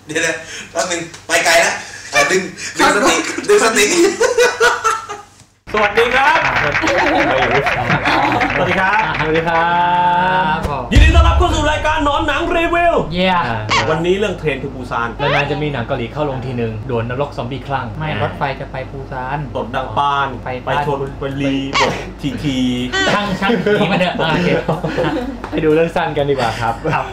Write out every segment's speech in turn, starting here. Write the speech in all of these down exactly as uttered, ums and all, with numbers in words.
เดี๋ยวแป๊บนึงไปไกลแล้วดึงดึงสติดึงสติสวัสดีครับสวัสดีครับสวัสดีครับยินดีต้อนรับเข้าสู่รายการหนอนหนังรีวิวเย้วันนี้เรื่องเทรนทูปูซานนานๆจะมีหนังเกาหลีเข้าลงทีหนึ่งโดนนรกซอมบี้คลั่งไม่รถไฟจะไปปูซานตดดังปานไปชนไปรีบดทีทีช่างช่างหนีมาเถอะไปดูเรื่องสั้นกันดีกว่าครับ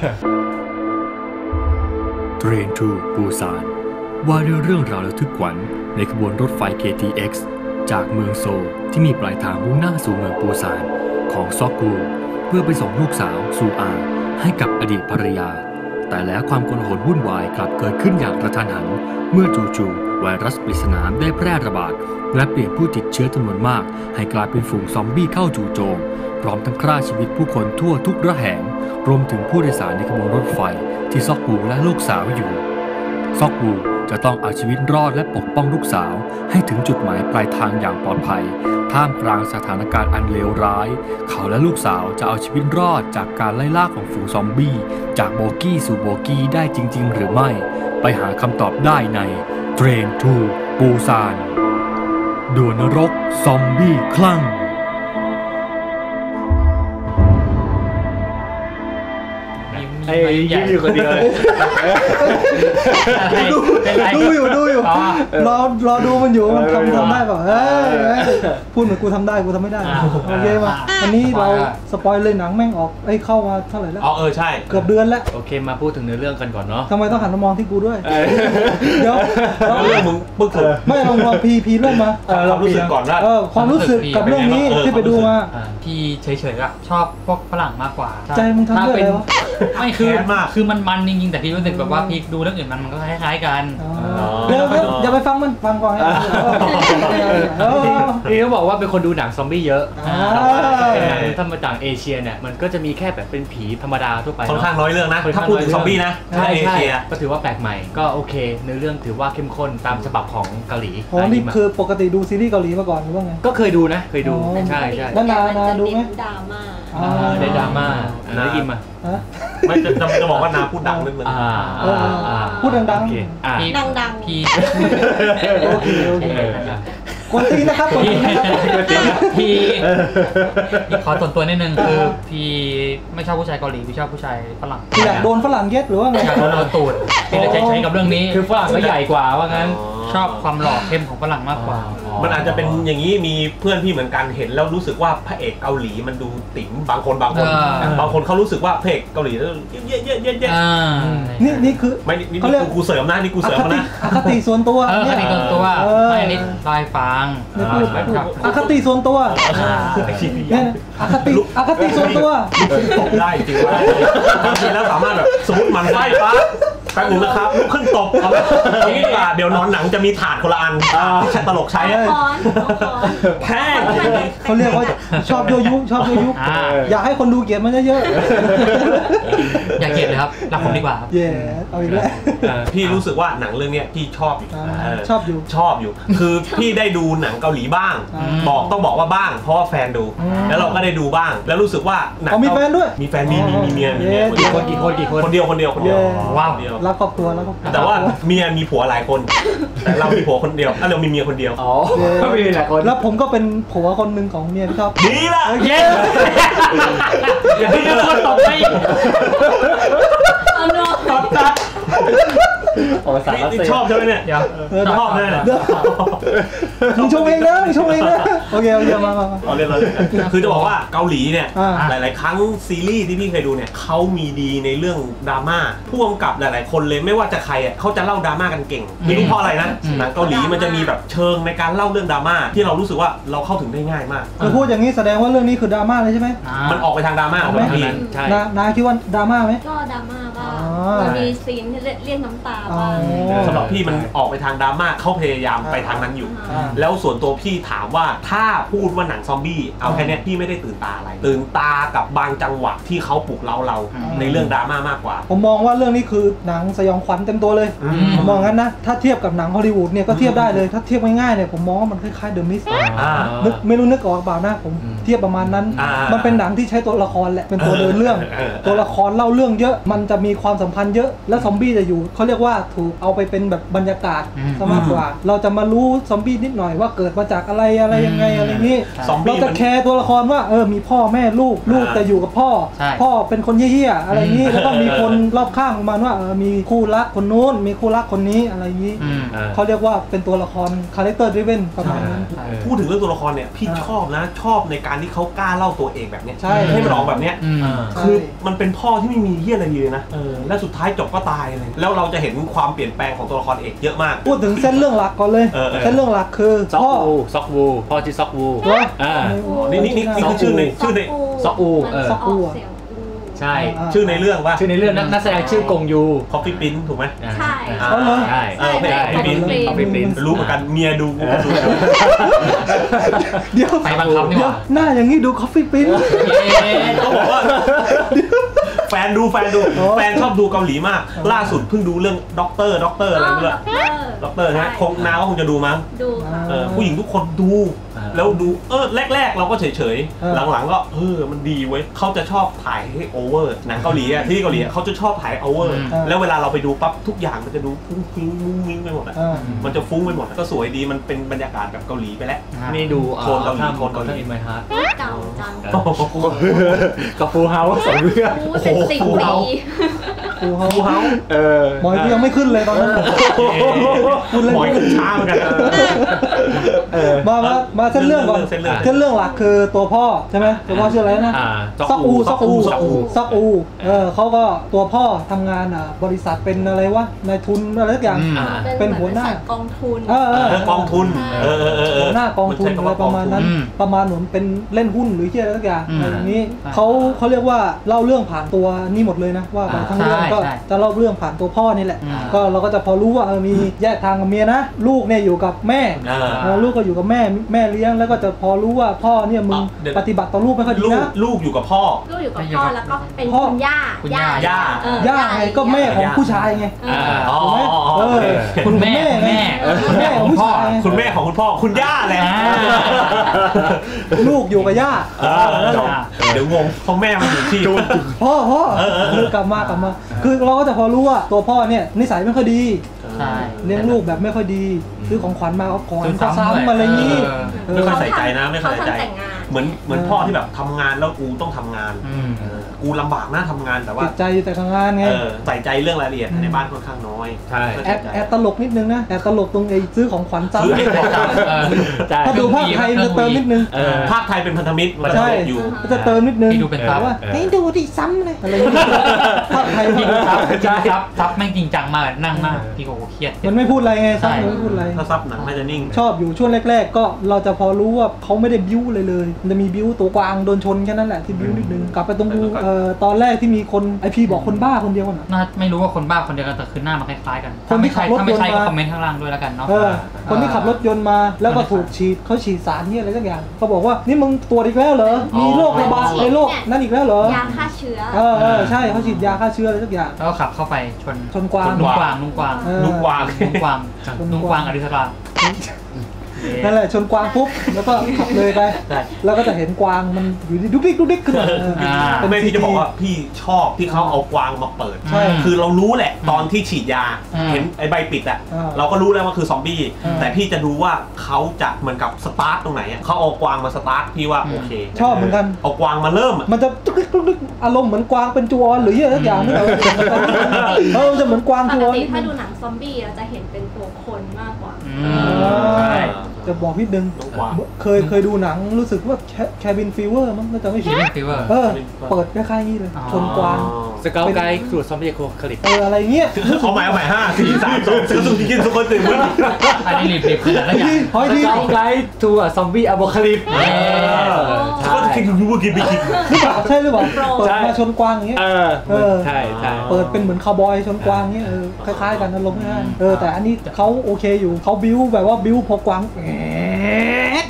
เทรนทูปูซานว่าด้วยเรื่องราวระทึกขวัญในขบวนรถไฟ เค ที เอ็กซ์ จากเมืองโซลที่มีปลายทางมุ่งหน้าสู่เมืองปูซานของซอกกูเพื่อไปส่งลูกสาวซูอาให้กับอดีตภรรยาแต่แล้วความโกลาหลวุ่นวายกลับเกิดขึ้นอย่างกระทันหันเมื่อจู่ๆไวรัสปริศนาได้แพร่ระบาดและเปลี่ยนผู้ติดเชื้อจำนวนมากให้กลายเป็นฝูงซอมบี้เข้าจู่โจมพร้อมทั้งฆ่าชีวิตผู้คนทั่วทุกระแหงรวมถึงผู้โดยสารในขบวนรถไฟที่ซอกกูและลูกสาวอยู่ซอกกูจะต้องเอาชีวิตรอดและปกป้องลูกสาวให้ถึงจุดหมายปลายทางอย่างปลอดภัยท่ามกลางสถานการณ์อันเลวร้ายเขาและลูกสาวจะเอาชีวิตรอดจากการไล่ล่าของฝูงซอมบี้จากโบกี้สู่โบกี้ได้จริงๆหรือไม่ไปหาคำตอบได้ในเทรนทูปูซานดวลนรกซอมบี้คลั่งไอ้ยิ้มอยู่คนเดียวดูอยู่ดูอยู่รอรอดูมันอยู่มันทำทำได้ป่ะเฮ้ยพูดเหมือนกูทำได้กูทำไม่ได้โอเคป่ะวันนี้เราสปอยเลยหนังแม่งออกไอ้เข้ามาเท่าไหร่แล้วอ๋อเออใช่เกือบเดือนแล้วโอเคมาพูดถึงเนื้อเรื่องกันก่อนเนาะทำไมต้องหันมามองที่กูด้วยเดี๋ยวเรื่องมึงปึ๊กเลยไม่ลองลองพีพีเรื่องมาเรารู้สึกก่อนว่าความรู้สึกกับเรื่องนี้ที่ไปดูมาพี่เฉยๆอะชอบพวกฝรั่งมากกว่าใจมึงทำด้วยอะไรวะไม่คือคือมันมันจริงๆแต่พี่รู้สึกแบบว่าพี่ดูเรื่องอื่นมันมันก็คล้ายๆกันเดี๋ยวอย่าไปฟังมันฟังก่อนพี่เขาบอกว่าเป็นคนดูหนังซอมบี้เยอะหนังธรรมดาเอเชียเนี่ยมันก็จะมีแค่แบบเป็นผีธรรมดาทั่วไปค่อนข้างน้อยเรื่องนะถ้าพูดถึงซอมบี้นะถ้าเอเชียก็ถือว่าแปลกใหม่ก็โอเคเนื้อเรื่องถือว่าเข้มข้นตามฉบับของเกาหลีอ๋อนี่คือปกติดูซีรีส์เกาหลีมาก่อนหรือว่าไงก็เคยดูนะเคยดูใช่ใช่แล้วนานาดูไหมดราม่าได้ดราม่าได้ยินมาไม่จะจะบอกว่านาพูดดังนิดนึงพูดดังๆดังๆพี่โอเคโอเคกดตีนะครับกดตีนะครับพี่ขอส่วนตัวนิดนึงคือพี่ไม่ชอบผู้ชายเกาหลีพี่ชอบผู้ชายฝรั่งพี่อยากโดนฝรั่งเย็ดหรือว่าไงอยากโดนเอาตูดพี่จะใช้ใช้กับเรื่องนี้คือฝรั่งก็ใหญ่กว่าว่างั้นชอบความหล่อเข้มของฝรั่งมากกว่ามันอาจจะเป็นอย่างนี้มีเพื่อนพี่เหมือนกันเห็นแล้วรู้สึกว่าพระเอกเกาหลีมันดูติ๋มบางคนบางคนบางคนเขารู้สึกว่าพระเอกเกาหลีแล้วเยอะเยอะเยอะเยอะนี่นี่คือไม่นี่กูเสริมนะนี่กูเสริมนะอคติส่วนตัวอคติส่วนตัวไม่นิดลายฟังอคติส่วนตัวอคติอคติส่วนตัวตบได้จริงว่าบางทีแล้วสามารถแบบสมมติมันไส้ปั๊บแป๊บนึงนะครับลุกขึ้นตบเอาละนี่ดีกว่าเดี๋ยวนอนหนังจะมีถาดคนละอันที่ใช้ตลกใช้แพงเขาเรียกว่าชอบโยยุชอบโยยุอยากให้คนดูเกลียดมันเยอะๆอยากเกลียดเลยครับรักผมดีกว่าเย่เอาอีกแล้วพี่รู้สึกว่าหนังเรื่องนี้พี่ชอบอยู่ชอบอยู่ชอบอยู่คือพี่ได้ดูหนังเกาหลีบ้างบอกต้องบอกว่าบ้างเพราะว่าแฟนดูแล้วเราก็ได้ดูบ้างแล้วรู้สึกว่าหนังมีแฟนด้วยมีแฟนมีมีมีเมียมีเมียกี่คนกี่คนกี่คนคนเดียวคนเดียวคนเดียวว้าวรักครอบครัวแล้วแต่ว่าเมียมีผัวหลายคนแต่เรามีผัวคนเดียวแล้วเรามีเมียคนเดียวอ๋อก็มีหลายคนแล้วผมก็เป็นผัวคนหนึ่งของเมียพี่ท็อปดีละเย้อย่าพี่จะคนตบไปตบจัดโอ้สารชอบใช่ไหมเนี่ยชอบเลยมึงชมเองนะมึงชมเองนะโอเคโอเคมามาเอาเล่นเลยคือจะบอกว่าเกาหลีเนี่ยหลายๆครั้งซีรีส์ที่พี่เคยดูเนี่ยเขามีดีในเรื่องดราม่าผู้กำกับหลายๆคนเลยไม่ว่าจะใครอ่ะเขาจะเล่าดราม่ากันเก่งไม่รู้เพราะอะไรนะหนังเกาหลีมันจะมีแบบเชิงในการเล่าเรื่องดราม่าที่เรารู้สึกว่าเราเข้าถึงได้ง่ายมากคือพูดอย่างนี้แสดงว่าเรื่องนี้คือดราม่าเลยใช่ไหมมันออกไปทางดราม่าของพี่นานาคิดว่าดราม่าไหมก็ดราม่าบ้างมันมีซีนที่เรียกน้ำตาบ้างสำหรับพี่มันออกไปทางดราม่าเขาพยายามไปทางนั้นอยู่แล้วส่วนตัวพี่ถามว่าถ้าพูดว่าหนังซอมบี้เอาแค่นี้พี่ไม่ได้ตื่นตาอะไรตื่นตากับบางจังหวะที่เขาปลุกเราเราในเรื่องดราม่ามากกว่าผมมองว่าเรื่องนี้คือหนังสยองขวัญเต็มตัวเลยผมมองงั้นนะถ้าเทียบกับหนังฮอลลีวูดเนี่ยก็เทียบได้เลยถ้าเทียบง่ายๆเนี่ยผมมองว่ามันคล้ายๆเดอะมิสต์นึกไม่รู้นึกออกเปล่านะผมเทียบประมาณนั้นมันเป็นหนังที่ใช้ตัวละครแหละเป็นตัวเดินเรื่องตัวละครเล่าเรื่องเยอะมันจะมีความสัมพันธ์เยอะแล้วซอมบี้จะอยู่เขาเรียกว่าถูกเอาไปเป็นแบบบรรยากาศซะมากกว่าเราจะมารู้ซอมบี้นิดหน่อยว่าเกิดมาจากอะไรอะไรยังไงอะไรนี้เราจะแคร์ตัวละครว่าเออมีพ่อแม่ลูกลูกจะอยู่กับพ่อพ่อเป็นคนเหี้ยๆอะไรนี้แล้วก็มีคนรอบข้างประมาณว่าเออมีคู่รักคนนู้นมีคู่รักคนนี้อะไรนี้เขาเรียกว่าเป็นตัวละครคาแรคเตอร์ดริเวนประมาณนั้นพูดถึงเรื่องตัวละครเนี่ยพี่ชอบนะชอบในการที่เขากล้าเล่าตัวเองแบบเนี้ยใช่ให้มันออกแบบเนี้ยคือมันเป็นพ่อที่ไม่มีเหี้ยอะไรเลยนะและสุดท้ายจบก็ตายเลยแล้วเราจะเห็นความเปลี่ยนแปลงของตัวละครเอกเยอะมากพูดถึงเส้นเรื่องหลักก่อนเลยเส้นเรื่องหลักคือซอกวูซอกวูพ่อชื่อซอกวูอ่านี่นี่นี่คือชื่อในชื่อในซอกวูซอกวูใช่ชื่อในเรื่องว่าชื่อในเรื่องนักแสดงชื่อกงยูคอฟฟี่ปิ้นถูกไหมใช่ใช่ใช่คอฟฟี่ปิ้นคอฟฟี่ปิ้นรู้เหมือนกันเมียดูกูก็ดูเดี๋ยวไปบังคับนี่หว่าหน้าอย่างนี้ดูคอฟฟี่ปิ้นเขาบอกว่าแฟนดูแฟนดูแฟนชอบดูเกาหลีมากล่าสุดเพิ่งดูเรื่องด็อกเตอร์ด็อกเตอร์อะไรด้วยด็อกเตอร์นะคงน้าก็คงจะดูมั้งดูผู้หญิงทุกคนดูแล้วดูเออแรกๆเราก็เฉยๆหลังๆก็เออมันดีเว้ยเขาจะชอบถ่ายให้โอเวอร์หนังเกาหลีอ่ะที่เกาหลีเขาจะชอบถ่ายโอเวอร์แล้วเวลาเราไปดูปั๊บทุกอย่างมันจะดูฟุ้งฟิ้งมุ้งมิ้งไปหมดอ่ะมันจะฟุ้งไปหมดก็สวยดีมันเป็นบรรยากาศแบบเกาหลีไปแล้วนี่ดูโคนเกาหลีโคนเกาหลีไหมฮะเก่าจังกับฟูเฮาส์สองเรื่องเป็นสิ่งดีฟูเฮาฟูเฮาเออหมอยยังไม่ขึ้นเลยตอนนั้นหมอยขึ้นช้าเหมือนกันมามามาเส้นเรื่องก่อนเส้นเรื่องหลักคือตัวพ่อใช่ไหมตัวพ่อชื่ออะไรนะซอกอูซอกอูซอกอูเออเขาก็ตัวพ่อทำงานอ่ะบริษัทเป็นอะไรวะนายทุนอะไรสักอย่างเป็นหัวหน้ากองทุนเออกองทุนหัวหน้ากองทุนอะไรประมาณนั้นประมาณเหมือนเป็นเล่นหุ้นหรืออะไรสักอย่างอะไรอย่างนี้เขาเขาเรียกว่าเล่าเรื่องผ่านตัวนี่หมดเลยนะว่าไปทั้งเรื่องก็จะเล่าเรื่องผ่านตัวพ่อนี่แหละก็เราก็จะพอรู้ว่าเออมีแยกทางกับเมียนะลูกเนี่ยอยู่กับแม่ลูกก็อยู่กับแม่แม่เลี้ยงแล้วก็จะพอรู้ว่าพ่อเนี่ยมึงปฏิบัติต่อลูกไม่ค่อยดีนะลูกอยู่กับพ่อลูกอยู่กับพ่อแล้วก็เป็นคุณย่าย่าย่าย่าไงก็แม่ของผู้ชายไงถูกไหมเออคุณแม่แม่แม่ของผู้ชายคุณแม่ของคุณพ่อคุณย่าแหละลูกอยู่กับย่าเดี๋ยวงงเพราะแม่มันอยู่ที่พ่อพ่อคือกลับมากลับมาคือเราก็จะพอรู้ว่าตัวพ่อเนี่ยนิสัยไม่ค่อยดีเลี้ยงลูกแบบไม่ค่อยดีซื้อของขวัญมาเอาของก็ซ้ำอะไรนี้ไม่ค่อยใส่ใจนะไม่ค่อยใส่ใจเหมือนเหมือนพ่อที่แบบทำงานแล้วกูต้องทำงานกูลำบากนะทำงานแต่ว่าติดใจแต่ทำงานไงใส่ใจเรื่องรายละเอียดในบ้านค่อนข้างน้อยใช่แอบแอบตลกนิดนึงนะแอบตลกตรงไอ้ซื้อของขวัญซ้ำถ้าดูภาคไทยจะเติมนิดนึงภาคไทยเป็นพันธมิตรมันจะอยู่จะเติมนิดนึงดูเป็นซับว่าให้ดูดิซ้ำเลยอะไรภาคไทยซับซับซับไม่จริงจังมากนั่งมากพี่โก้เครียดมันไม่พูดอะไรไงซับไม่พูดอะไรถ้าซับหนังน่าจะนิ่งชอบอยู่ช่วงแรกๆก็เราจะพอรู้ว่าเขาไม่ได้บิ้วเลยเลยมันจะมีบิ้วตัวกวางโดนชนแค่นั้นแหละที่บิ้วนิดนึงกลับไปตรงตอนแรกที่มีคนไอพีบอกคนบ้าคนเดียวน่ะน่าไม่รู้ว่าคนบ้าคนเดียวกันแต่คือหน้ามันคล้ายๆกันคนที่ขับรถยนต์มาคอมเมนต์ข้างล่างด้วยแล้วกันเนาะคนที่ขับรถยนต์มาแล้วก็ถูกฉีดเขาฉีดสารนี่อะไรสักอย่างเขาบอกว่านี่มึงตรวจอีกแล้วเหรอมีโรคระบาดในโรคนั่นอีกแล้วเหรอยาฆ่าเชื้อเออใช่เขาฉีดยาฆ่าเชื้ออะไรสักอย่างแล้วขับเข้าไปชนชนกวางนุ่งกวางนุ่งกวางนุ่งกวางนุ่งกวางนุ่งกวางอริสรานั่นแหละชนกวางปุ๊บแล้วก็ขับเลยไปแล้วก็จะเห็นกวางมันอยู่ดีดุ๊กดิ๊กดุ๊กดิ๊กขึ้นมาแม่พี่จะบอกว่าพี่ชอบที่เขาเอากวางมาเปิดคือเรารู้แหละตอนที่ฉีดยาเห็นไอ้ใบปิดอ่ะเราก็รู้แล้วว่าคือซอมบี้แต่พี่จะดูว่าเขาจะเหมือนกับสตาร์ทตรงไหนเขาเอากวางมาสตาร์ทพี่ว่าโอเคชอบเหมือนกันเอากวางมาเริ่มมันจะดุ๊กดิ๊กดุ๊กดิ๊กอารมณ์เหมือนกวางเป็นจูออนหรืออะไรสักอย่างนี่แหละเออจะเหมือนกวางจูออนถ้าดูหนังซอมบี้เราจะเห็นเป็นตัวคนมากกว่าจะบอกนิดนึงเคยเคยดูหนังรู้สึกว่าแคบินฟีเวอร์มั้งก็จะไม่ผิดเออเปิดคล้ายๆนี้เลยชนกวางสเกลไกด์สูตรซอมบี้โคคลิปเอออะไรเงี้ยเอาใหม่เอาใหม่ห้าสี่สามสองซื้อสุกี้กินสุกตื่นมื้ออันนี้รีบรีบขึ้นแล้วอย่างสเกลไกด์ทูอะซอมบี้อะโพคลิปก็กินรู้ว่ากินไปกินหรือเปล่าใช่หรือเปล่าเปิดมาชนกวางอย่างเงี้ยเออใช่ใช่เปิดเป็นเหมือนคาวบอยชนกวางเงี้ยเออคล้ายๆกันอารมณ์ง่ายเออแต่อันนี้เขาโอเคอยู่เขาบิ้วแบบว่าบิ้วพอกวาง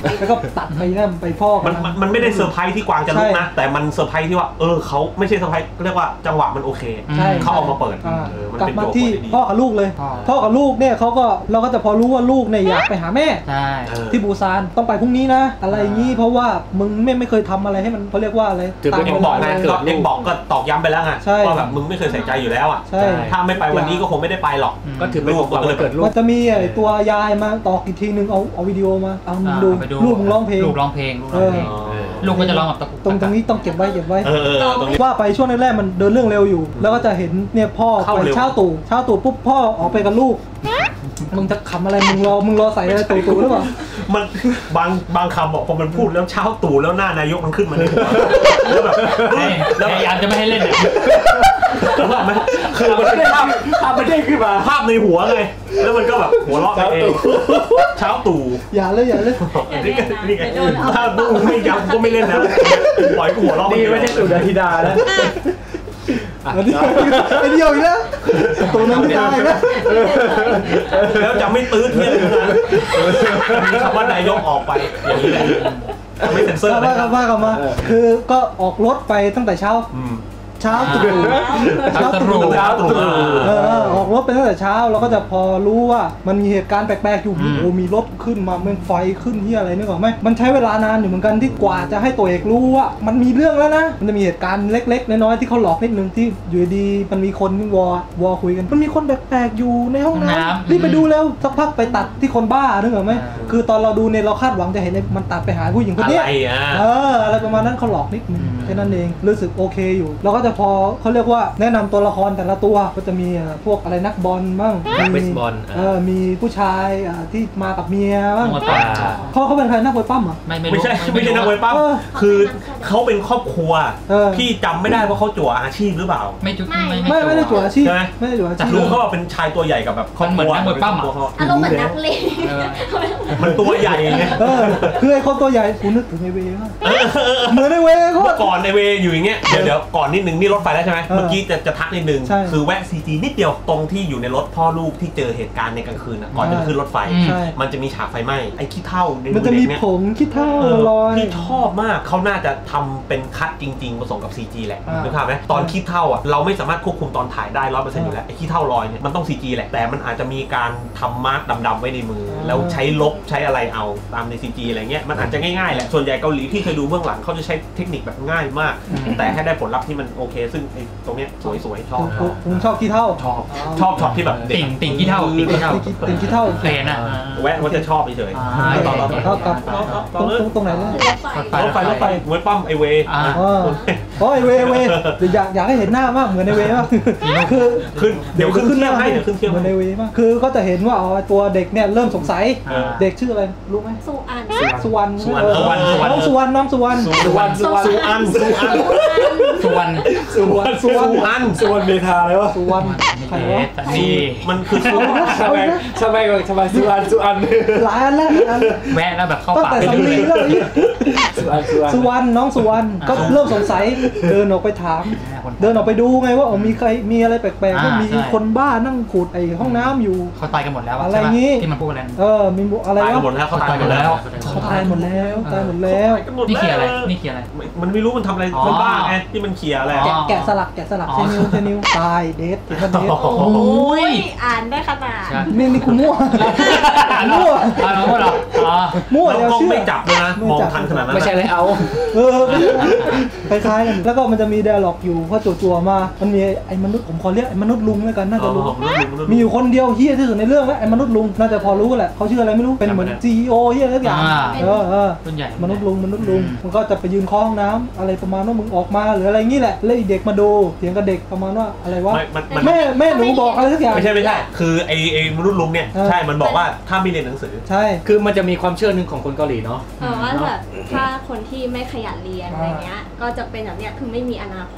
แล้วก็ตัดไปนั่นไปพ่อกัมัน นมันมันไม่ได้เซอร์ไพรส์ที่กวางจะลุกนะแต่มันเซอร์ไพรส์ที่ว่าเออเขาไม่ใช่เซอร์ไพรส์เรียกว่าจังหวะมันโอเคใช่เขาเอามาเปิดอ่าเออมันกลับเป็นมาตัวที่คนดีพ่อกับลูกเลยพ่อพ่อกับลูกเนี่ยเขาก็เราก็จะพอรู้ว่าลูกเนี่ยอยากไปหาแม่ใช่เออที่ปูซานต้องไปพรุ่งนี้นะ อะไรอย่างนี้เพราะว่ามึงไม่ไม่เคยทำอะไรให้มันเขาเรียกว่าอะไรคือเอ็งบอกไงตามเวลาเอ็งบอกก็ตอกย้ำไปแล้วไงใช่ว่าแบบมึงไม่เคยใส่ใจอยู่แล้วอ่ะใช่ถ้าไม่ไปวันนี้ก็คงไม่ได้ไปหรอกก็ถือเป็นของขวัญวันเกิดลูกมันจะมีไอ้ตัวยายมาตอกอีกทีนึงเอาเอาวิดีโอมาเอามึงดูไปลูกมึงร้องเพลงลูกร้องเพลงลูกร้องเพลงเออลูกก็จะร้องแบบตะกุกตรงตรงนี้ต้องเก็บไว้เก็บไว้เออเออตรงนี้ว่าไปช่วงแรกๆมันเดินเรื่องเร็วอยู่ แล้วก็จะเห็นเนี่ยพ่อเข้าไปเร็วเช้าตู่เช้าตู่ปุ๊บพ่อออกไปกับลูกมึงจะขำอะไรมึงรอมึงรอใส่อะไรตู่ตู่หรือเปล่ามันบางบางคำบอกพอมันพูดแล้วเช้าตู่แล้วหน้านายกมันขึ้นมาในหัวแล้วแบบเฮ้ยแล้วพยายามจะไม่ให้เล่นเนี่ยรู้ป่ะไหมคือมันเป็นภาพภาพมันเด้งขึ้นมาภาพในหัวไงแล้วมันก็แบบหัวเราะไปเองเช้าตู่อย่าเลยอย่าเลยนี่ไงนี่ไงถ้าพวกมึงไม่ย้ำก็ไม่เล่นนะปล่อยกูหัวเราะดีไม่ใช่ตู่เดธิดาแล้วอันนี้ไอ้เดียวอีกแล้วตัวนั้นไม่ได้นะแล้วจะไม่ตื้อเที่ยงเลยนะมีคำว่านายกออกไปอย่างนี้เลยไม่เซ็นเซอร์กลับเลมาย กลับมากลับมาคือก็ออกรถไปตั้งแต่เช้าอืมเช้าตู่เช้าตรู่เช้าตู่เออออกรถไปตั้งแต่เช้าเราก็จะพอรู้ว่ามันมีเหตุการณ์แปลกๆอยู่โอ้โหมีรถขึ้นมาเมืองไฟขึ้นที่อะไรนึกออกไหมมันใช้เวลานานอยู่เหมือนกันที่กว่าจะให้ตัวเอกรู้ว่ามันมีเรื่องแล้วนะมันจะมีเหตุการณ์เล็กๆน้อยๆที่เขาหลอกนิดนึงที่อยู่ดีมันมีคนวอวอคุยกันมันมีคนแปลกๆอยู่ในห้องน้ำรีบไปดูแล้วสักพักไปตัดที่คนบ้านึกออกไหมคือตอนเราดูเนี่ยเราคาดหวังจะเห็นมันตัดไปหาผู้หญิงคนอะเนี้ยไรอ่ะเอออะไรประมาณนั้นเขาหลอกนิดนึงแค่นั้นเองรู้สึกโอเคอยู่เราก็จะพอเขาเรียกว่าแนะนำตัวละครแต่ละตัวก็จะมีพวกอะไรนักบอลบ้างเบมีสบอลเออมีผู้ชายอ่ะที่มากับเมียบ้างมวยปั้มเขาเขาเป็นใครนักมวยปั้มเหรอไม่ไม่ไม่รู้ใช่ไม่ใช่นักมวยปั้มเออคือเขาเป็นครอบครัวเออพี่จำไม่ได้ว่าเขาจั่วอาชีพหรือเปล่าไม่จุดไม่ไม่ได้จั่วอาชีพใช่ไหมไม่ได้จั่วอาแต่ชีพรู้เขาว่าเป็นชายตัวใหญ่กับแบบครอบครัวมันเหมือนนักมวยปั้มอะอารมณ์เหมือนนักเลงเออมันตัวใหญ่ไงเออคือไอ้คนตัวใหญ่กูนึกถึงไอเวมากเหมือนไอเวโคเมื่ตอรก่อนในเวอยู่อย่างเงี้ยเดี๋ยวเดี๋ยวก่อนนิดนึงนี่รถไฟแล้วใช่ไหมเออเมื่อกี้จะจะทักนิดนึงใช่คือแวะซีจีนิดเดียวตรงที่อยู่ในรถพ่อลูกที่เจอเหตุการณ์ในกลางคืนอะก่อนจะขึ้นรถไฟใช่มันจะมีฉากไฟไหม้ไอ้ขี้เถ้าในมันจะมีเด็กเนี่ยผงขี้เถ้าเออลอยพี่ชอบมากเขาน่าจะทำเป็นคัดจริงๆผสมกับ ซี จี แหละอ่านึนึกภาพไหมตอนขี้เถ้าอ่ะเราไม่สามารถควบคุมตอนถ่ายได้ร้อยเปอร์เซ็นต์อยู่แล้วไอ้ขี้เถ้าลอยเนี่ยมันต้อง ซี จี แหละแต่มันอาจจะมีการทำมาร์กดำๆไว้ในมือ แล้วใช้ลบใช้อะไรเอาตามใน ซี จี อะไรเงี้ยมันอาจจะง่ายๆแหละส่วนใหญ่เกาหลีที่เคยดูเบื้องหลังเขาจะใช้เทคนิคแบบง่ายมาก แต่ให้ได้ผลลัพธ์ที่มันโอเค ซึ่งไอ้ตรงเนี้ยสวยๆชอบผมผมชอบขี้เถ้าชอบชอบช็อตที่แบบเด็กติ่งติ่งขี้เท่าติ่งขี้เท่าติ่งติ่งขี้เถ้าเคยเห็นอ่ะแวะมันจะชอบเฉยอ่าต่อต่อต่อเท่ากับตรงตรงตรงไหนเลยรถไฟรถไฟรถไฟมวยปั้มไอเวอ่าอ๋ออ๋อไอเวเวเดี๋ยวอยากอยากให้เห็นหน้ามากเหมือนไอเวมากคือขึ้นเดี๋ยวขึ้นเที่ยวให้เดี๋ยวขึ้นเที่ยวเหมือนไอให้เวมากคือก็จะเห็นว่าอ๋อตัวเด็กเนี่ยเริ่มสงสัยอ่าเด็กชื่ออะไรรู้ไหมสุอันสุวรรณสุวรรณเออสุวรรณน้องสุวรรณน้องสุวรรณสุวรรณสุวรรณสุอันสุอันสุวรรณสุวรรณสุวรรณสุอันสุวรรณเมธาเลยวะสุวรรณใครวะแต่นี่มันคือสุวรรณทำไมทำไมก่อนทำไมสุวรรณสุอันหลายอันแล้วหลายอันแวะแล้วแบบเข้าตั้งปากแต่ไปสำเรื่ลีอยแล้วนี่สุวรรณสุวรรณสุวรรณน้องสุวรรณก็เริ่มสงสัยเดินออกไปถาม เดินออกไปดูไงว่าอ๋อมีใครมีอะไรแปลกๆว่ามีคนบ้านั่งขูดไอ้ห้องน้ำอยู่เขาตายกันหมดแล้วอะไรใช่ปงี้ที่มันพูดอะไรเออมีอะไรตายกันวะหมดแล้วเขาตายหมดแล้วเขาตายหมดแล้วตายหมดแล้วนี่เขียอะไรนี่เขียอะไรมันไม่รู้มันทำอะไรอ๋อมันบ้าไงที่มันเขียอะไรอ๋อแกะแกะสลักแกะสลักอ๋อเชนิวเชนิวตายเดทเดทเดทโอ้โหโอ้ยอ่านได้ขนาดใช่นี่นี่กูมั่วมั่วอ่าน้องว่าเหรออ๋อมั่วเราเดี๋ยวกล้องเชื่อไม่จับเลยนะไม่มองจับทันขนาดนั้นไม่ใช่เลยเอาเออคล้ายๆกันแล้วก็มันจะมีไดอะล็อกอยู่พอจั่วๆมามันมีไอ้มนุษย์ผมขอเรียกไอ้มนุษย์ลุงแล้วกันน่าจะรู้ มีอยู่คนเดียวเฮี้ยที่สุดในเรื่องแล้วไอ้มนุษย์ลุงน่าจะพอรู้แหละเขาชื่ออะไรไม่รู้เป็นเหมือน ซี อี โอ เฮี้ยทุกอย่างอ่าเออเออรุ่นใหญ่มนุษย์ลุงมนุษย์ลุงมันก็จะไปยืนเคาะห้องน้ำอะไรประมาณว่ามึงออกมาหรืออะไรงี้แหละแล้วไอ้เด็กมาดูเถียงกับเด็กประมาณว่าอะไรวะไม่มันมันแม่แม่หนูบอกอะไรสักอย่างไม่ใช่ไม่ใช่ คือไอ้ไอ้มนุษย์ลุงเนี่ยเออใช่ มันบอกว่าถ้าไม่เรียนหนังสือใช่คือมันจะมีความเชื่อหนึ่งของคนเกาหลีเนาะเออว่าแบบถ้าคนที่ไม่ขยันเรียนอะไรเงี้ย ก็จะเป็นแบบเนี้ยคือไม่มีอนาคตอ่า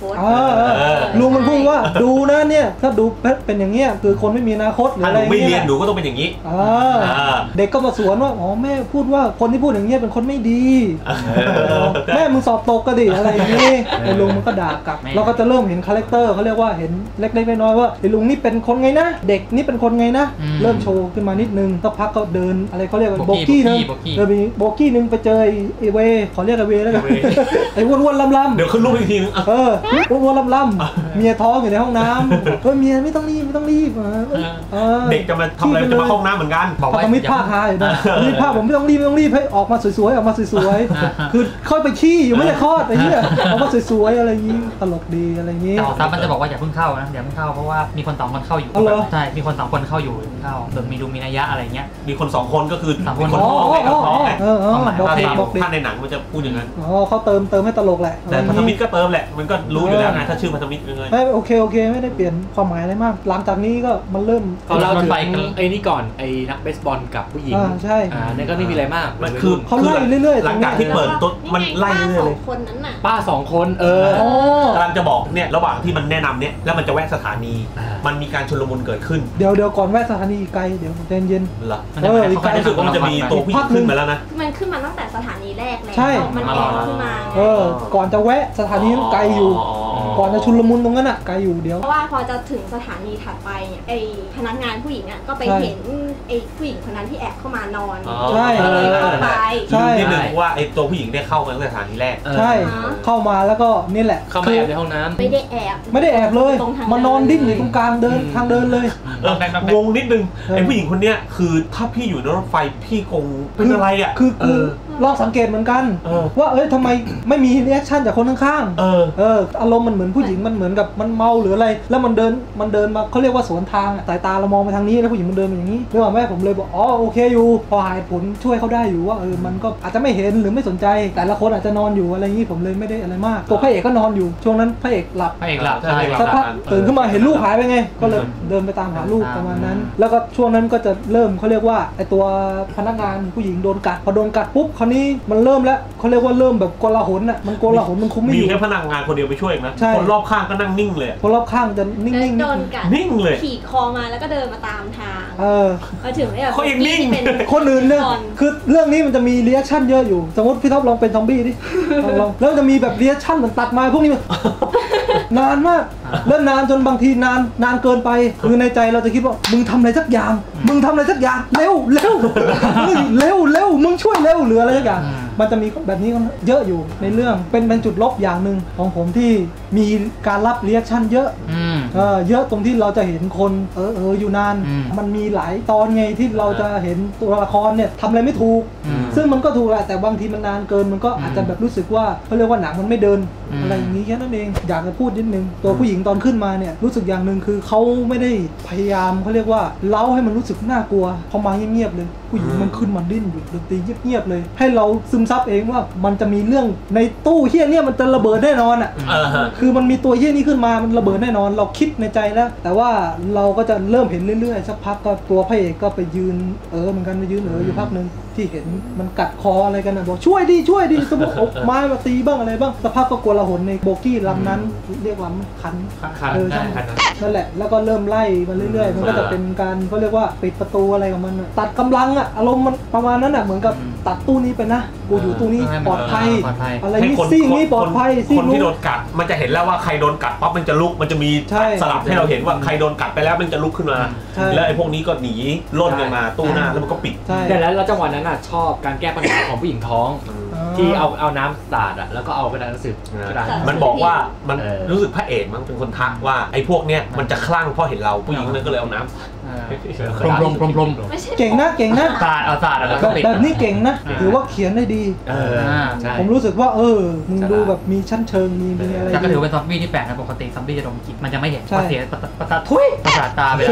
ลุงมันพูดว่าดูนะเนี่ยถ้าดูเป็นอย่างเงี้ยคือคนไม่มีอนาคตหรือถ้าอะหไรนูไม่เงี้เรียนยหนูก็ต้องเป็นอย่างนี้เด็กก็มาสวนว่าอ๋อแม่พูดว่าคนที่พูดอย่างเงี้ยเป็นคนไม่ดีแม่มึงสอบตกก็ดิอะไรอย่างงี้ไอ้ลุงมันก็ด่ากลับเราก็จะเริ่มเห็นคาแรคเตอร์เขาเรียกว่าเห็นเล็กๆน้อยๆว่าไอ้ลุงนี่เป็นคนไงนะเด็กนี่เป็นคนไงนะเริ่มโชว์ขึ้นมานิดนึงสักพักก็เดินอะไรเขาเรียกว่าโบกี้นึงเดินไปโบกี้นึงไปเจอไอ้เวขอเรียกไอ้เวแล้วกันไอ้อ้วนๆลำๆเดี๋ยวขึ้นรูปอีกทีนึงเอออ้วนๆลำๆเมียท้องอยู่ในห้องน้ำเออเมียไม่ต้องรีบไม่ต้องรีบเด็กจะมาทำอะไรจะมาห้องน้ำเหมือนกันบอกว่ามิดผ้าคาอยู่นะมิดผ้าผมไม่ต้องรีบไม่ต้องรีบให้ออกมาสวยๆออกมาสวยๆคือค่อยไปขี้อยู่ไม่ได้คลอดไอ้เหี้ยออกมาสวยๆอะไรอย่างนี้ตลกดีอะไรอย่างนี้แต่ซับมันจะบอกว่าอย่าเพิ่งเข้านะอย่าเพิ่งเข้าเพราะว่ามีคนสองคนเข้าอยู่ใช่มีคนสองคนเข้าอยู่เข้าโดยมีดูมีนัยยะอะไรเงี้ยมีคนสองคนก็คือสองคนท้องไงกับท้องไงเออเออบอกเด็กบอกเด็กถ้าในหนังมันจะพูดอย่างนั้นอ๋อเขาเติมเติมให้ตลกแหละแต่พันธมิตรก็เติมแหละมันก็รู้อยู่แล้วไงถ้าชื่อพันธมิตรเลยไม่โอเคโอเคไม่ได้เปลี่ยนความหมายอะไรมากหลังจากนี้ก็มันเริ่มเขาเล่าถึงไอ้นี่ก่อนไอ้นักเบสบอลกับผู้หญิงอ่าใช่อ่านั่นก็ไม่มีอะไรมากมันคือเขาไล่เรื่อยๆหลังจากที่เปิดต้นมันไล่เรื่อยเลยคนนั้นน่ะป้าสองคนเออกำลังจะบอกเนี่ยระหว่างที่มันแนะนำเนี่ยแล้วมันจะแวะสถานีมันมีการชุลมุนเกิดขึ้นเดี๋ยวเดี๋ยวก่อนแวะสถานีไกลเดี๋ยวใจเย็นเหรอเออไกลรู้สึกว่ามันจะมีตัวผู้หญิงขึ้นมาแล้วนะมันขึ้นมาตั้งแต่สถานีแรกเลยใช่มันแอบขึ้นมาเออก่อนจะแวะสถานีนั้นไกลอยู่ก่อนจะชุลมุนตรงนั้นอ่ะไกลอยู่เดี๋ยวเพราะว่าพอจะถึงสถานีถัดไปเนี่ยไอพนักงานผู้หญิงอ่ะก็ไปเห็นไอผู้หญิงคนนั้นที่แอบเข้ามานอนใช่เข้าไปใช่นิดนึงว่าไอตัวผู้หญิงเนี่ยเข้ามาตั้งแต่สถานีแรกใช่เข้ามาแล้วก็นี่แหละเข้ามาแอบในห้องน้ำไม่ได้แอบไม่ได้แอบเลยมานอนดิ้นอยู่ตรงกลางเดินทางเดินเลยงงนิดนึงไอผู้หญิงคนเนี้ยคือถ้าพี่อยู่ในรถไฟพี่คงเป็นอะไรอ่ะคือคือลองสังเกตเหมือนกันว่าเอ้ยทำไมไม่มีรีแอคชั่นจากคนข้างๆเออเอออารมณ์มันเหมือนผู้หญิงมันเหมือนกับมันเมาหรืออะไรแล้วมันเดินมันเดินมาเขาเรียกว่าสวนทางสายตาเรามองไปทางนี้แล้วผู้หญิงมันเดินมาอย่างนี้เรื่องแม่ผมเลยบอกอ๋อโอเคอยู่พอหายผลช่วยเขาได้อยู่ว่าเออมันก็อาจจะไม่เห็นหรือไม่สนใจแต่ละคนอาจจะนอนอยู่อะไรอย่างนี้ผมเลยไม่ได้อะไรมากตัวพระเอกก็นอนอยู่ช่วงนั้นพระเอกหลับพระเอกหลับใช่สักพักตื่นขึ้นมาเห็นลูกหายไปไงก็เลยเดินไปตามหาลูกประมาณนั้นแล้วก็ช่วงนั้นก็จะเริ่มเขาเรียกว่าไอตัวพนักงานผู้หญิงโดนกัดพอโดนกัดปุ๊บคราวนี้มันเริ่มแล้วเขาเรียกว่าเริ่มแบบโกลาหลอ่ะมันโกลาหลมันคุมไม่อยู่มีแค่พนักงานคนเดียวไปช่วยนะคนรอบข้างก็นั่งนิ่งเลยคนรอบข้างจะนิ่งๆโดนกัดนิ่งเลยขี่คอมาแล้วก็เดินมาตามทางเออถึงไม่แบบเขาเองนิ่งคนอื่นเนี่ยคือเรื่องนี้มันจะมีรีแอคชั่นเยอะอยู่สมมติพี่ท็อปลองเป็นซอมบี้ดิลองแล้วจะมีแบบรีแอคชั่นเหมือนตัดมาพวกนี้นานมากแล้วนานจนบางทีนานนานเกินไปคือในใจเราจะคิดว่ามึงทำอะไรสักอย่างมึงทำอะไรสักอย่างเร็วเร็วเร็วเร็วมึงช่วยเร็วหรืออะไรสักอย่างมันจะมีแบบนี้เยอะอยู่ในเรื่องเป็นเป็นจุดลบอย่างหนึ่งของผมที่มีการรับรีแอคชั่นเยอะเออเยอะตรงที่เราจะเห็นคนเออเอออยู่นานมันมีหลายตอนไงที่เราจะเห็นตัวละครเนี่ยทำอะไรไม่ถูกซึ่งมันก็ถูกแหละแต่บางทีมันนานเกินมันก็อาจจะแบบรู้สึกว่าเขาเรียกว่าหนังมันไม่เดินอะไรอย่างนี้แค่นั้นเองอยากจะพูดนิดนึงตัวผู้หญิงตอนขึ้นมาเนี่ยรู้สึกอย่างหนึ่งคือเขาไม่ได้พยายามเขาเรียกว่าเล้าให้มันรู้สึกน่ากลัวพอมาเงียบๆเลยผู้หญิงมันขึ้นมาดิ้นอยู่ดนตรีเงียบๆเลยให้เราซึมซับเองว่ามันจะมีเรื่องในตู้เฮี้ยเนี่ยมันจะระเบิดแน่นอนอ่ะคือมันมีตัวเฮี้ยนี้ขึ้นมามันระเบิดแน่นอนเราคิดในใจแล้วแต่ว่าเราก็จะเริ่มเห็นเรื่อยๆสักพักก็ตัวพระเอกก็ไปยืนเออเหมือนกันไปยืนเอออยู่พักนึงที่เห็นมันกัดคออะไรกันนะบอกช่วยดิช่วยดิสมมติไม้มาตีบ้างอะไรบ้างสักพักก็กลัวละหนในโบกี้ลำนั้นเรียกว่าคันเออใช่นั่นแหละแล้วก็เริ่มไล่มาเรื่อยๆมันก็จะเป็นการเขาเรียกว่าปิดประตูอะไรของมันตัดกำลังอ่ะอารมณ์มันประมาณนั้นอ่ะเหมือนกับตัดตู้นี้ไปนะกูอยู่ตู้นี้ปลอดภัยอะไรนี่ซี่นี้ปลอดภัยซี่คนที่โดนกัดมันจะเห็นแล้วว่าใครโดนกัดปั๊บมันจะลุกมันจะมีสลับให้เราเห็นว่าใครโดนกัดไปแล้วมันจะลุกขึ้นมาแล้วไอ้พวกนี้ก็หนีล่นกันมาตู้หน้าแล้วมันก็ปิดแต่แล้วจังหวะนั้นอ่ะชอบการแก้ปัญหาของผู้หญิงท้องที่เอาเอาน้ำสาดอ่ะแล้วก็เอากระดาษหนังสือมันบอกว่ามันรู้สึกพระเอกมันเป็นคนทักว่าไอ้พวกเนี้ยมันจะคลั่งเพราะเห็นเราผู้หญิงนั่นก็เลยเอาน้ำพรมพรมพรมพรมเก่งนะเก่งนะสาดเอาสาดอะไรแบบนี้เก่งนะถือว่าเขียนได้ดีผมรู้สึกว่าเออมึงดูแบบมีชั้นเชิงมีมีอะไรแต่ก็ถือเป็นซอมบี้ที่แปลกนะปกติซอมบี้จะโดนกินมันจะไม่เห็นเพราะเสียประสาททุยประสาทตาไปแล้ว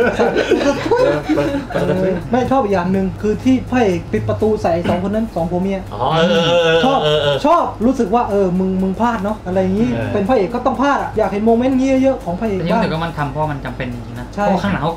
ไม่ชอบอย่างหนึ่งคือที่พระเอกปิดประตูใส่สองคนนั้นสองผัวเมียชอบชอบรู้สึกว่าเออมึงมึงพลาดเนาะอะไรอย่างนี้เป็นพระเอกก็ต้องพลาดอ่ะอยากเห็นโมเมนต์นี้เยอะๆของพระเอกบ้างแต่ก็มันทำเพราะมันจำเป็นจริงๆนะเพราะข้างหลังเขากดดันมา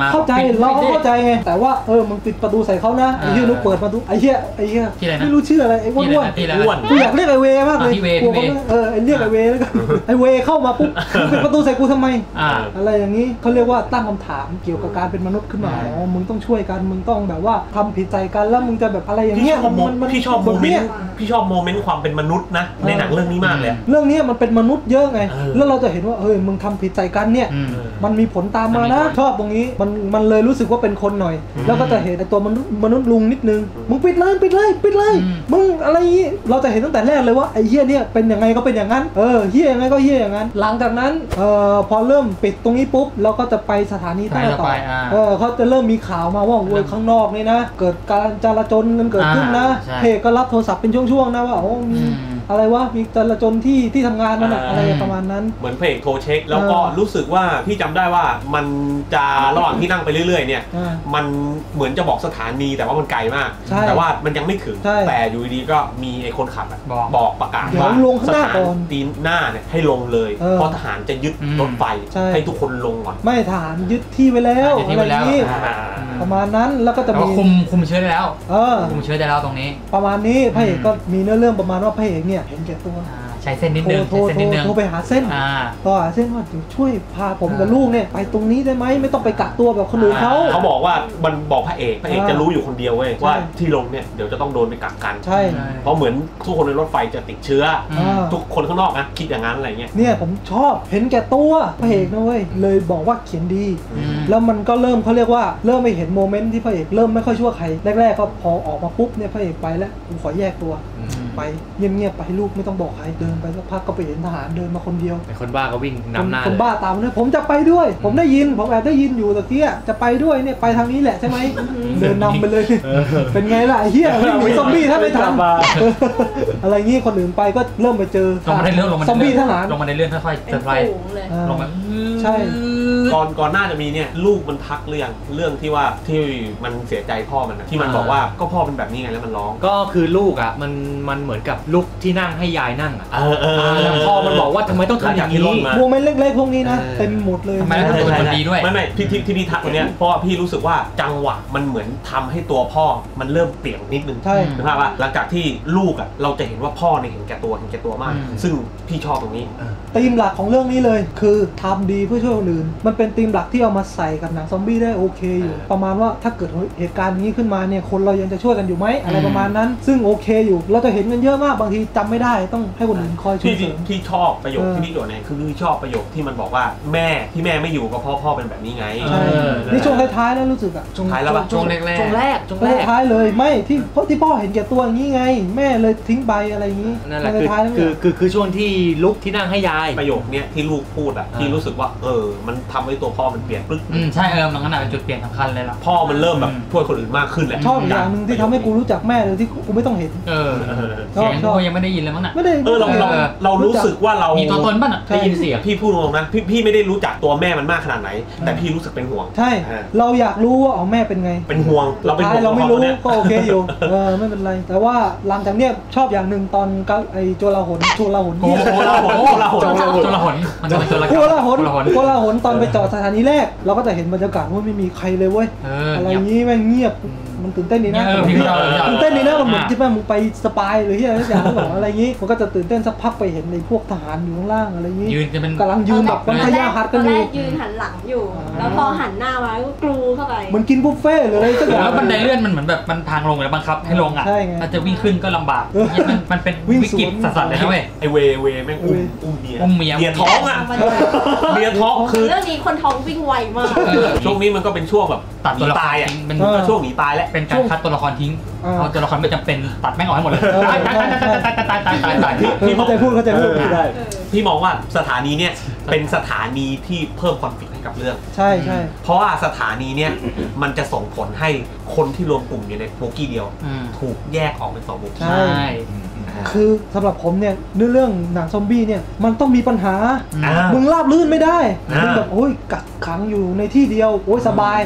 เข้าใจเราเข้าใจไงแต่ว่าเออมึงปิดประตูใส่เขานะไอ้เหี้ยนุ๊กเปิดประตูไอ้เหี้ยไอ้เหี้ยไม่รู้ชื่ออะไรไอ้อ้วนๆกูอยากเรียกไอ้เวมากเลยกลัวเขาเออไอ้เรียกไอ้เวแล้วกันไอ้เวเข้ามาปุ๊บปิดประตูใส่กูทำไมอะไรอย่างนี้เขาเรียกว่าตั้งคำถามเกี่ยวกับการเป็นมนุษย์ขึ้นมาอ๋อมึงต้องช่วยกันมึงต้องแบบว่าทำผิดใจกันแล้วมึงจะแบบอะไรอย่างเงี้ยมันพี่ชอบโมเมนต์พี่ชอบโมเมนต์ความเป็นมนุษย์นะในหนังเรื่องนี้มากเลยเรื่องนี้มันเป็นมนุษย์เยอะไงแล้วเราจะเห็นว่าเฮ้ยมึงทำผิดใจกันเนี่ยมันมีผลตามมานะชอบตรงนี้มันมันเลยรู้สึกว่าเป็นคนหน่อยแล้วก็จะเห็นไอ้ตัวมนุษย์มนุษย์ลุงนิดนึงมึงปิดเลยปิดเลยปิดเลยมึงอะไรอย่างงี้เราจะเห็นตั้งแต่แรกเลยว่าไอ้เหี้ยเนี่ยเป็นยังไงก็เป็นอย่างนั้นเออเหี้ยยังไงก็เหี้ยอย่างนั้นหลังจากนั้นเอ่อพอเริ่มปิดตรงนี้ปุ๊บเราก็จะไปสถานีต่อเออเขาจะเริ่มมีข่าวมาว่าเว้ยข้างนอกนี่นะเกิดการจราจรกันเกิดขึ้นนะเพจก็รับโทรศัพท์เป็นช่วงๆนะว่าโอ้มีอะไรวะมีจราจรที่ที่ทำงานนั่นแหละอะไรประมาณนั้นเหมือนเพจโทรเช็คแล้วก็รู้สึกว่าพี่จำได้ว่ามันจะระหว่างที่นั่งไปเรื่อยๆเนี่ยมันเหมือนจะบอกสถานีแต่ว่ามันไกลมากแต่ว่ามันยังไม่ถึงแต่อยู่ดีๆก็มีไอ้คนขับบอกประกาศว่าสถานตีนหน้าเนี่ยให้ลงเลยเพราะทหารจะยึดรถไฟให้ทุกคนลงก่อนไม่ทหารยึดที่ไว้แล้วอะไรนี้ประมาณนั้นแล้วก็จะมีคุมคุมเชื้อได้แล้วเออคุมเชื้อได้แล้วตรงนี้ประมาณนี้พระเอกก็มีเนื้อเรื่องประมาณว่าพระเอกเนี่ยเห็นแก่ตัวใช้เส้นนิดนึงโทรโทรโทรไปหาเส้นก็หาเส้นว่าช่วยพาผมกับลูกเนี่ยไปตรงนี้ได้ไหมไม่ต้องไปกักตัวแบบคนอื่นเขาเขาบอกว่ามันบอกพระเอกพระเอกจะรู้อยู่คนเดียวเว้ยว่าที่ลงเนี่ยเดี๋ยวจะต้องโดนไปกักกันใช่เพราะเหมือนทุกคนในรถไฟจะติดเชื้อทุกคนข้างนอกนะคิดอย่างนั้นอะไรเงี้ยเนี่ยผมชอบเห็นแก่ตัวพระเอกนะเว้ยเลยบอกว่าเขียนดีแล้วมันก็เริ่มเขาเรียกว่าเริ่มไปเห็นโมเมนต์ที่พระเอกเริ่มไม่ค่อยชั่วใครแรกๆก็พอออกมาปุ๊บเนี่ยพระเอกไปแล้วกูขอแยกตัวไปเงียบๆไปให้ลูกไม่ต้องบอกใครเดินไปสักพักก็ไปเห็นทหารเดินมาคนเดียวไอ้คนบ้าก็วิ่งนำหน้าคนบ้าตามเลยผมจะไปด้วยผมได้ยินผมแอบได้ยินอยู่ตะเกียจะไปด้วยเนี่ยไปทางนี้แหละใช่ไหมเดินนำไปเลยเป็นไงล่ะไอ้เหี้ยไม่ซอมบี้ถ้าไม่ทันอะไรงี้คนอื่นไปก็เริ่มไปเจอลงมาในเรื่องลงมาซอมบี้ทหารลงมาในเรื่องค่อยๆเซอร์ไพรส์ลงมาใช่ก่อนก่อนหน้าจะมีเนี่ยลูกมันทักเรื่องเรื่องที่ว่าที่มันเสียใจพ่อมันที่มันบอกว่าก็พ่อเป็นแบบนี้ไงแล้วมันร้องก็คือลูกอ่ะมันมันเหมือนกับลูกที่นั่งให้ยายนั่งอ่ะแล้วพ่อมันบอกว่าทำไมต้องทำอย่างนี้โมเมนต์เล็กๆพวกนี้นะเต็มหมดเลยทำไมต้องเป็นคนดีด้วยไม่ไม่ที่ที่พี่ทักวันนี้เพราะว่าพี่รู้สึกว่าจังหวะมันเหมือนทำให้ตัวพ่อมันเริ่มเปลี่ยนนิดนึงใช่ถูกป่ะว่าหลังจากที่ลูกอ่ะเราจะเห็นว่าพ่อเนี่ยเห็นแก่ตัวเห็นแก่ตัวมากซึ่งพี่ชอบตรงนี้ธีมหลักของเรื่องนี้เลยคือทำดีเพื่อช่วยคนอื่นมันเป็นธีมหลักที่เอามาใส่กับหนังซอมบี้ได้โอเคอยู่ประมาณว่าถ้าเกิดเหตุการณ์นี้ขึ้นมาเนี่ยคนเรายังจะช่วยกันอยู่ไหมอะไรประมาณนั้นซึ่งโอเคอยู่เราจะเห็นกันเยอะมากบางทีจำไม่ได้ต้องให้คนอื่นคอยช่วยเสริมที่ชอบประโยคที่พี่โจทย์เนี่ยคือชอบประโยคที่มันบอกว่าแม่ที่แม่ไม่อยู่ก็เพราะพ่อเป็นแบบนี้ไงใช่นี่ช่วงท้ายๆแล้วรู้สึกอะช่วงท้ายแล้วป่ะช่วงแรกช่วงแรกช่วงท้ายเลยไม่ที่เพราะที่พ่อเห็นแก่ตัวอย่างนี้ไงแม่เลยทิ้งใบอะไรอย่างนี้นั่นแหละคือคือคือช่วงที่ลุกที่นั่งให้ยายประโยคเนี้ยที่ลูกพูดอะที่รู้สึกว่าเออมันทำให้ตัวพ่อมันเปลี่ยนปึ๊กใช่เออมันขนาดเป็นจุดเปลี่ยนสำคัญเลยล่ะพ่อมันเริ่มแบบช่วยคนอื่นมากขึ้นแหละชอบอย่างนึงที่ทำให้กูรู้จักแม่เลยที่กูไม่ต้องเห็นเออเสียงกูยังไม่ได้ยินเลยมั้งน่ะไม่ได้เออเราเราเรารู้สึกว่าเรามีตัวตนป่ะน่ะได้ยินเสียงพี่พูดตรงๆนะพี่พี่ไม่ได้รู้จักตัวแม่มันมากขนาดไหนแต่พี่รู้สึกเป็นห่วงใช่เราอยากรู้ว่าอ๋อแม่เป็นไงเป็นห่วงเราเป็นห่วงเราไม่รู้ก็โอเคอยู่เออไม่เป็นไรแต่ว่าหลังจากเนี้ยชอบอย่างหนึ่งตอนไอ้โจลาหนโจลาหนโจลาหนโจลาหนโจลาหนมันจะเป็นโจลาหนโจลาหนโจลาหนตอนไปจอดสถานีแรกเราก็จะเห็นบรรยากาศว่าไม่มีใครเลยเว้ยอะไรงี้แม่งเงียบมันตื่นเต้นดีนะตื่นเต้นดีนะมันเหมือนที่แม่มึงไปสปายหรือที่อะไรอย่างหรออะไรงี้มันก็จะตื่นเต้นสักพักไปเห็นในพวกทหารอยู่ข้างล่างอะไรงี้กำลังยืนแบบมันขย่าฮัดกันอยู่ยืนหันหลังอยู่แล้วพอหันหน้ามาก็กรูเข้าไปเหมือนกินบุฟเฟ่เลยสักอย่างแล้วบันไดเลื่อนมันเหมือนแบบมันทางลงเลยบังคับให้ลงอ่ะถ้าจะวิ่งขึ้นก็ลำบากมันมันเป็นวิกฤตสัสๆเลยนะเว้ยไอเวเวแม่งอุ้มอุ้มเมียอุ้มเมียเมียท้องอ่ะเมียท้องคือเรื่องนี้คนท้องวิ่งไวมากช่วงนี้มันก็เป็นช่วงแบบตัดตัวตายอ่ะเป็นช่วงหนีตายแล้วเป็นการคัดตัวละครทิ้งเอาตัวละครไม่จำเป็นตัดแม่งออกให้หมดเลยตายตายตายตายตายตายตายตายตายพี่เข้าใจพูดเข้าใจพูดได้พี่มองว่าสถานีเนี่ยเป็นสถานีที่เพิ่มความฟิกให้กับเรื่องใช่ใช่เพราะว่าสถานีเนี่ยมันจะส่งผลให้คนที่รวมกลุ่มอยู่ในโบกี้เดียวถูกแยกออกเป็นสองโบกี้ใช่คือสำหรับผมเนี่ยเรื่องหนังซอมบี้เนี่ยมันต้องมีปัญหามึงราบลื่นไม่ได้มึงแบบโอ้ยกักขังอยู่ในที่เดียวโอ้ยสบาย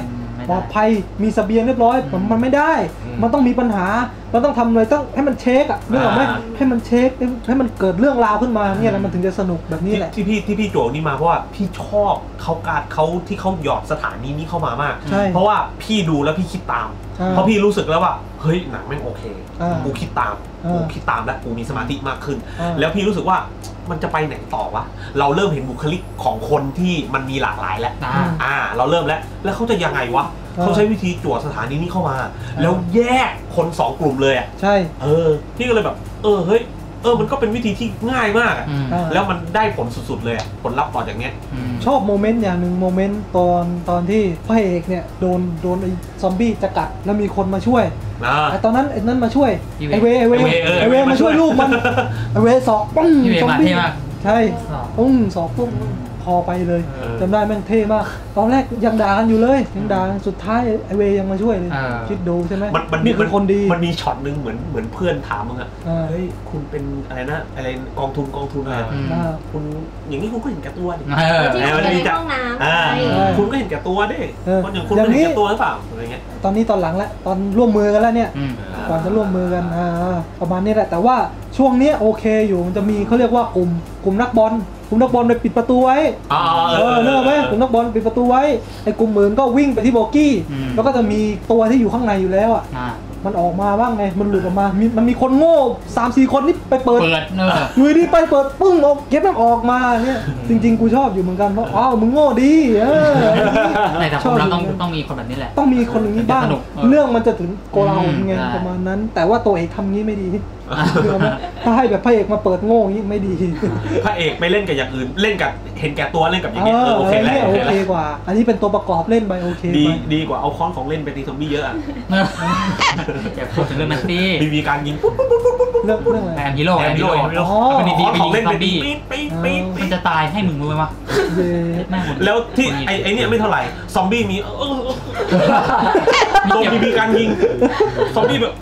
ปลอดภัยมีเสบียงเรียบร้อยมันไม่ได้มันต้องมีปัญหามันต้องทำอะไรต้องให้มันเช็คอะเรื่องอะไรให้มันเช็คให้มันเกิดเรื่องราวขึ้นมาเนี่ยมันถึงจะสนุกแบบนี้แหละที่พี่ที่พี่โจนี่มาเพราะว่าพี่ชอบเขาการเขาที่เขาหยอดสถานีนี้เข้ามามากเพราะว่าพี่ดูแล้วพี่คิดตามเพราะพี่รู้สึกแล้วว่าเฮ้ยหนังแม่งโอเคกูคิดตามกูคิดตามแล้วกูมีสมาธิมากขึ้นแล้วพี่รู้สึกว่ามันจะไปไหนต่อวะเราเริ่มเห็นบุคลิกของคนที่มันมีหลากหลายแล้วอ่าเราเริ่มแล้วแล้วเขาจะยังไงวะเขาใช้วิธีจั่วสถานีนี้เข้ามาแล้วแยกคนสองกลุ่มเลยอ่ะใช่เออพี่ก็เลยแบบเออเฮ้ยเออมันก็เป็นวิธีที่ง่ายมากอ่ะแล้วมันได้ผลสุดๆเลยอ่ะผลลัพธ์ต่อจากเนี้ยชอบโมเมนต์อย่างหนึ่งโมเมนต์ตอนตอนที่พระเอกเนี่ยโดนโดนไอ้ซอมบี้จะกัดแล้วมีคนมาช่วยไอ้ตอนนั้นไอ้นั่นมาช่วยไอ้เวไอ้เวไอ้เวมาช่วยลูกมันไอ้เวสอกปุ้งซอมบี้ใช่ปุ้งสอกปุ้งพอไปเลยจำได้แม่งเท่มากตอนแรกยังด่ากันอยู่เลยยังด่าสุดท้ายไอเวยังมาช่วยเลยคิดดูใช่ไหมนี่คือคนดีมันมีช็อตนึงเหมือนเหมือนเพื่อนถามมึงอ่ะเฮ้ยคุณเป็นอะไรนะอะไรกองทุนกองทุนอะไรคุณอย่างนี้คุณก็เห็นแก่ตัวดิที่คุณในห้องน้ำคุณก็เห็นแก่ตัวดิคนอย่างคุณไม่เห็นแก่ตัวหรือเปล่าอะไรเงี้ยตอนนี้ตอนหลังแล้วตอนร่วมมือกันแล้วเนี่ยก่อนจะร่วมมือกันประมาณนี้แหละแต่ว่าช่วงนี้โอเคอยู่มันจะมีเขาเรียกว่ากลุ่มกลุ่มนักบอลกลุ่มนักบอลไปปิดประตูไว้เออเนอะไหมกลุ่มนักบอลปิดประตูไว้ไอ้กลุ่มอื่นก็วิ่งไปที่โบกี้แล้วก็จะมีตัวที่อยู่ข้างในอยู่แล้วอ่ะมันออกมาบ้างไงมันหลุดออกมามันมีคนโง่สามสี่คนนี่ไปเปิดเปิดเนอะอยู่ดีไปเปิดปึ้งออกเก็บมันออกมาเนี่ยจริงๆกูชอบอยู่เหมือนกันเพราะอ้าวมึงโง่ดีเออในแต่ผมเราต้องต้องมีคนแบบนี้แหละต้องมีคนอย่างนี้บ้างเรื่องมันจะถึงโกลาหลไงประมาณนั้นแต่ว่าตัวเอกทำงี้ไม่ดีถ้าให้แบบพระเอกมาเปิดโง่งี้ไม่ดีพระเอกไปเล่นกับอย่างอื่นเล่นกับเห็นแก่ตัวเล่นกับอย่างนี้โอเคแล้วโอเคกว่าอันนี้เป็นตัวประกอบเล่นไปโอเคดีดีกว่าเอาค้อนของเล่นไปตีซอมบี้เยอะอ่ะอย่าพูดถึงเรื่องนั้นสิมีมีการยิงปุ๊บปุ๊บปุ๊บปุ๊บเรื่องเรื่องอะไรแอนฮีโร่แอนฮีโร่เป็นดีๆไปยิงซอมบี้มันจะตายให้มึงรู้ไหมวะแล้วที่ไอ้ไอ้เนี่ยไม่เท่าไหร่ซอมบี้มีเออซอมบี้มีการยิงซอมบี้แบบ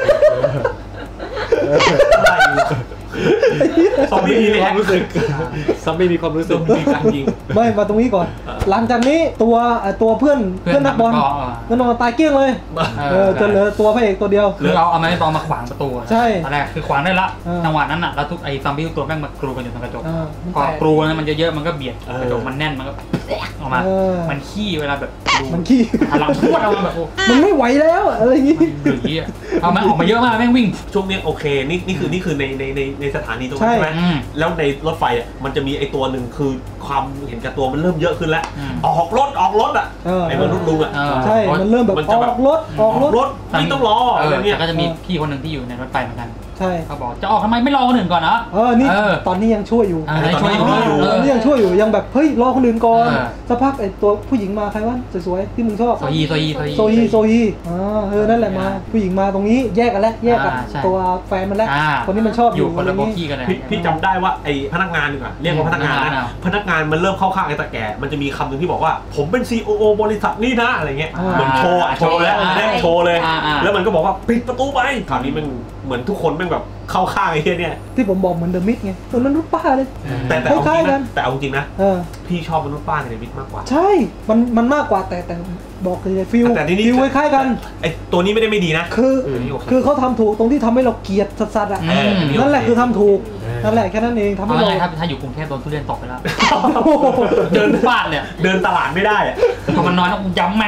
ซอมบี้มีความรู้สึกซอมบี้มีความรู้สึกมีการยิงไม่มาตรงนี้ก่อนหลังจากนี้ตัวตัวเพื่อนเพื่อนนักบอลมันนอนตายเกลี้ยงเลยเออจนเหลือตัวพระเอกตัวเดียวหรือเราเอาไม้บอลมาขวางประตูใช่ตอนแรกคือขวางได้ละจังหวะนั้นน่ะแล้วทุกไอ้ซอมบี้ตัวแม่งมากรูกันอยู่ตรงกระจกพอกรูนั้นมันเยอะๆมันก็เบียดกระจกมันแน่นมันก็ออกมามันขี้เวลาแบบมันขี้พลังพูดเอาแบบมันไม่ไหวแล้วอะไรอย่างงี้หรืองี้เอามาออกมาเยอะมากแม่งวิ่งช่วงนี้โอเคนี่นี่คือนี่คือในในในในสถานีตรงนี้ใช่ไหมแล้วในรถไฟอ่ะมันจะมีไอ้ตัวหนึ่งคือความเห็นแก่ตัวมันเริ่มเยอะขึ้นแล้วออกรถออกรถอ่ะไอ้มนุษย์ลุงอ่ะใช่มันเริ่มแบบออกรถออกรถไม่ต้องรออะไรเงี้ยก็จะมีพี่คนหนึ่งที่อยู่ในรถไฟเหมือนกันใช่เขาบอกจะออกทำไมไม่รอคนอื่นก่อนนะเออนี่ตอนนี้ยังช่วยอยู่ช่วยอยู่ตอนนี้ยังช่วยอยู่ยังแบบเฮ้ยรอคนอื่นก่อนสักพักไอ้ตัวผู้หญิงมาใครวะสวยๆที่มึงชอบโซฮีโซฮีโซฮีโซฮีอ๋อเออนั่นแหละมาผู้หญิงมาตรงนี้แยกกันแล้วแยกกับตัวแฟนมันแล้วคนนี้มันชอบอยู่คนละโบกี้กันเลยพี่จำได้ว่าไอ้พนักงานดีกว่าเรียกว่าพนักงานนะพนักงานมันเริ่มเข้าข้างไอ้ตาแก่มันจะมีคำหนึ่งที่บอกว่าผมเป็น ซี โอ โอ บริษัทนี่นะอะไรเงี้ยเหมือนโชว์โชว์แล้วโชว์เลยแล้วมันก็บอกว่าปิดประตูไปคราวนี้มันเหมือนทุกคนแม่งแบบเข้าข้างไอ้เหี้ยเนี่ยที่ผมบอกเหมือนเดอะมิดไงตัวนั้นมนุษย์ป้าเลยแต่แต่เอาจริงนะแต่เอาจริงนะพี่ชอบมนุษย์ป้าในเดอะมิดมากกว่าใช่มันมันมากกว่าแต่แต่บอกเลยฟิลฟิลคล้ายกันไอ้ตัวนี้ไม่ได้ไม่ดีนะคือคือเขาทำถูกตรงที่ทำให้เราเกลียดสัสๆอ่ะนั่นแหละคือทำถูกนั่นแหละแค่นั้นเองทำให้เราถ้าถ้าอยู่กรุงเทพโดนทุเรียนตกไปแล้วเดินฟาดเนี่ยเดินตลาดไม่ได้อะเพราะมันน้อยต้องย้ำแม่ง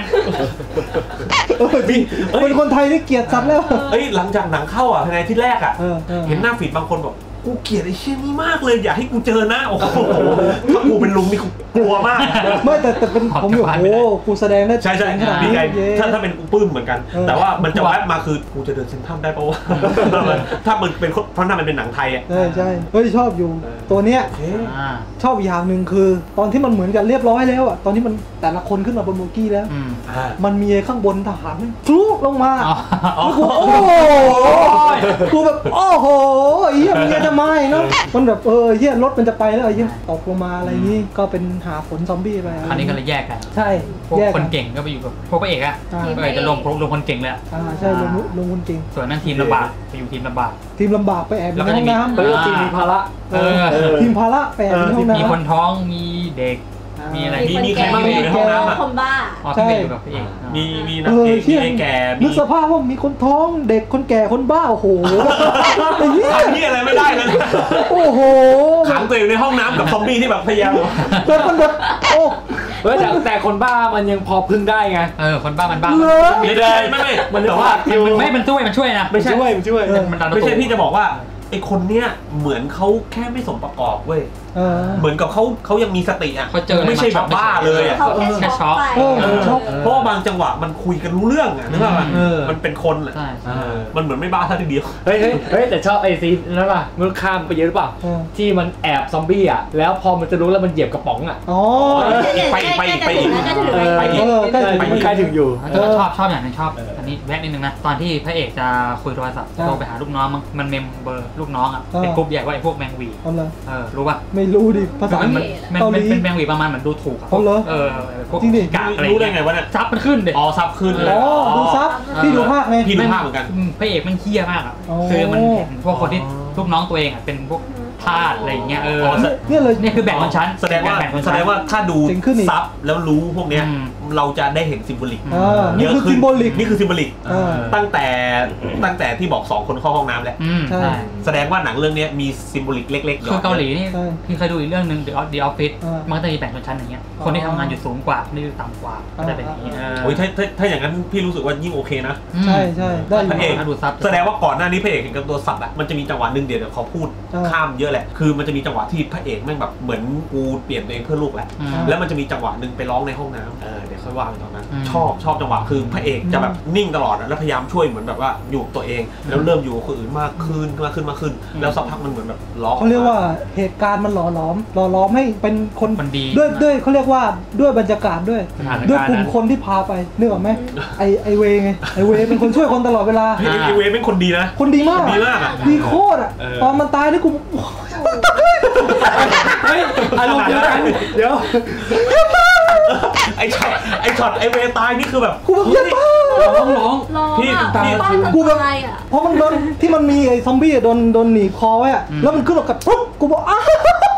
เป็นคนไทยนี่เกลียดสัตว์แล้วเอ้ยหลังจากหนังเข้าอ่ะภายในที่แรกอ่ะเห็นหน้าฟีดบางคนบอกกูเกลียดไอ้เชี่ยนี้มากเลยอยากให้กูเจอนะโอ้โหถ้ากูเป็นลุงนี่กูกลัวมากไม่แต่แต่เป็นผมอยู่โอ้กูแสดงได้ใช่ใช่มีไงถ้าถ้าเป็นกูปื้มเหมือนกันแต่ว่ามันจะแวบมาคือกูจะเดินเซ็นทรัลได้ปะวะถ้ามันเป็นเพราะนั่นมันเป็นหนังไทยอ่ะใช่ใช่เฮ้ยชอบอยู่ตัวเนี้ยชอบอย่างหนึ่งคือตอนที่มันเหมือนกันเรียบร้อยแล้วอ่ะตอนที่มันแต่ละคนขึ้นมาบนโบกี้แล้วมันมีข้างบนทหารฟลุกลงมากูโอ้โหกูแบบโอ้โหเฮียมันจะไม่เนาะมันแบบเออเฮียรถมันจะไปแล้วเฮียตกลงมาอะไรนี้ก็เป็นหาฝนซอมบี้ไปอันนี้ก็เลยแยกกันใช่พวกคนเก่งก็ไปอยู่กับพวกพระเอกอ่ะพระเอกจะลงลงคนเก่งเลยอ่าใช่ลงลงคนเก่งส่วนนั้นทีมลำบากไปอยู่ทีมลำบากทีมลำบากไปแอบในห้องน้ำทีมมีภาระทีมภาระไปแอบในห้องน้ำมีคนท้องมีเด็กมีอะไรมีมีใครบ้างอยู่ในห้องน้ำอ่ะคอมบ้าอ๋อพี่เบย์อยู่กับพี่เอกมีมีนักเอกมีไอ้แก่มีนึกสภาพว่ามีคนท้องเด็กคนแก่คนบ้าโอ้โหไอ้เหี้ยทำนี่อะไรไม่ได้เลยโอ้โหขังตัวเองในห้องน้ำกับซอมบี้ที่แบบพยายามแบบมันแบบโอ้เฮ้ยแต่แต่คนบ้ามันยังพอพึ่งได้ไงเออคนบ้ามันบ้าเหรอไม่ได้ไม่ไม่มันแต่ว่ามันไม่มันช่วยมันช่วยนะไม่ใช่ช่วยมันช่วยเออมันดันไม่ใช่พี่จะบอกว่าไอ้คนเนี้ยเหมือนเขาแค่ไม่สมประกอบเว้ยเออเหมือนกับเขาเขายังมีสติอ่ะเขาเจอไม่ใช่แบบบ้าเลยอ่ะเขาแค่ช็อกไปเออเออช็อกเพราะว่าบางจังหวะมันคุยกันรู้เรื่องอ่ะนึกว่ามันเออมันเป็นคนอ่ะใช่เออมันเหมือนไม่บ้าซะทีเดียวเฮ้ยเฮ้ยเฮ้ยแต่ชอบไอซีนนั่นป่ะมันข้ามไปเยอะหรือเปล่าเออที่มันแอบซอมบี้อ่ะแล้วพอมันจะรู้แล้วมันเหยียบกระป๋องอ่ะอ๋อไปอีกไปอีกไปอีกใกล้จะถึงเออแล้วเออใกล้ถึงมันใกล้ถึงอยู่แล้วก็ชอบชอบอย่างนึงชอบอันนี้แวะนิดนึงนะตอนที่พระเอกจะคุยโทรศัพท์อ่าโทรไปหาลูกน้องมันมันเมมเบอร์ลูกน้องอ่ะอ่าเป็นกลุ่มใหญ่ว่าไอ้พวกแมงวีเอาเลยเออรู้ป่ะไม่รู้ดิภาษามันมันมันเกาหมันลีเป็นแมงวีประมาณเหมือนดูถูกอะเอาเหรอเออพวกจริงดิกากอะไรรู้ได้ไงวะเนี่ยซับมันขึ้นเด็อ๋อซับขึ้นเลยอ๋อดูซับพี่ดูภาคไงพี่ดูภาพเหมือนกันพระเอกมันเคี้ยมากอ่ะอ๋อคือมันเห็นพวกคนที่ลูกน้องตัวเองอ่ะเป็นพวกทาสอะไรอย่างเงี้ยเอออ๋อเนี่ยเลยนี่คือแบ่งชนชั้นแสดงว่าแบ่งชนแสชั้นดงว่าถ้าดูเจ๋งขึ้นอีกซับแล้วรู้พวกเนี้ยอืมเราจะได้เห็นซิมโบลิกเออนี่คือ symbolic นี่คือซิมโบลิกเออตั้งแต่ตั้งแต่ที่บอกสองคนเข้าห้องน้ำแล้วอืมใช่ใช่แสดงว่าหนังเรื่องนี้มีซิมโบลิกเล็กๆคือเกาหลีนี่ใช่พี่เคยดูอีกเรื่องหนึ่ง The The Office อ่ามัมันก็จะมีแบ่งชนชั้นอย่างเงี้ยอ๋อคนที่ทำงานอยู่สูงกว่าคนที่อยู่ต่ำกว่าก็จะเป็นอย่างนี้เออโอ้ยถ้าถ้าถ้าอย่างนั้นพี่รู้สึกว่ายิ่งโอเคนะอืมใช่ใช่ได้อพระเอกยู่ดูซับแสดงว่าก่อนหน้านี้พระเอกเห็นกับตัวสัตว์อ่ะมันจะมีจังหวะหนึ่งเดี๋ยวเดี๋ยวเขาพูดอ่าข้ามเยอะแหละคือมันจะมีจังหวะที่พระเอกแม่งแบบเหมือนกูเปลี่ยนตัวเองเพื่อลูกแหละอืมแล้วมันจะมีจังหวะหนึ่งไปร้องในห้องน้ำเออเดี๋ยวค่อยว่ากันตอนนั้นอืมชอบชอบจังหวะคือพระเอกจะแบบนิ่งตลอดอะแล้วพยายามช่วยเหมือนแบบว่าอยู่กับตัวเอง แล้วเริ่มอยู่กับคนอื่นมากขึ้นมากขึ้นมากขึ้น แล้วสักพักมันเหมือนแบบร้องเขาเรียกว่าเหตุการณ์มันหล่อหลอมหล่อหลอมให้เป็นคนมันดีด้วยด้วยเขาเรียกว่าด้วยบรรยากาศด้วยสถานการณ์ด้วยกลุ่มนั้นคนที่พาไปนึกออกไหมไอไอเวไงไอเวเป็นคนช่วยคนตลอดเวลาเฮ้ยไอเวเป็นคนดีนะคนดีมากดีมากอะดีโคตรอ่ะเออตอนมันตายนี่กูเฮ้ยอารมณ์เดียวกันเดี๋ยวไอช็อตไอช็อตไอเวตายนี่คือแบบกูแบบเหี้ยบ้าร้องร้องร้องพี่อ่ะพี่บ้านกูแบบทำอะไรอ่ะเพราะมันโดนที่มันมีไอ้ซอมบี้อะโดนโดนหนีบคอไว้อะแล้วมันขึ้นรถกับปุ๊บกูบอกอ้าว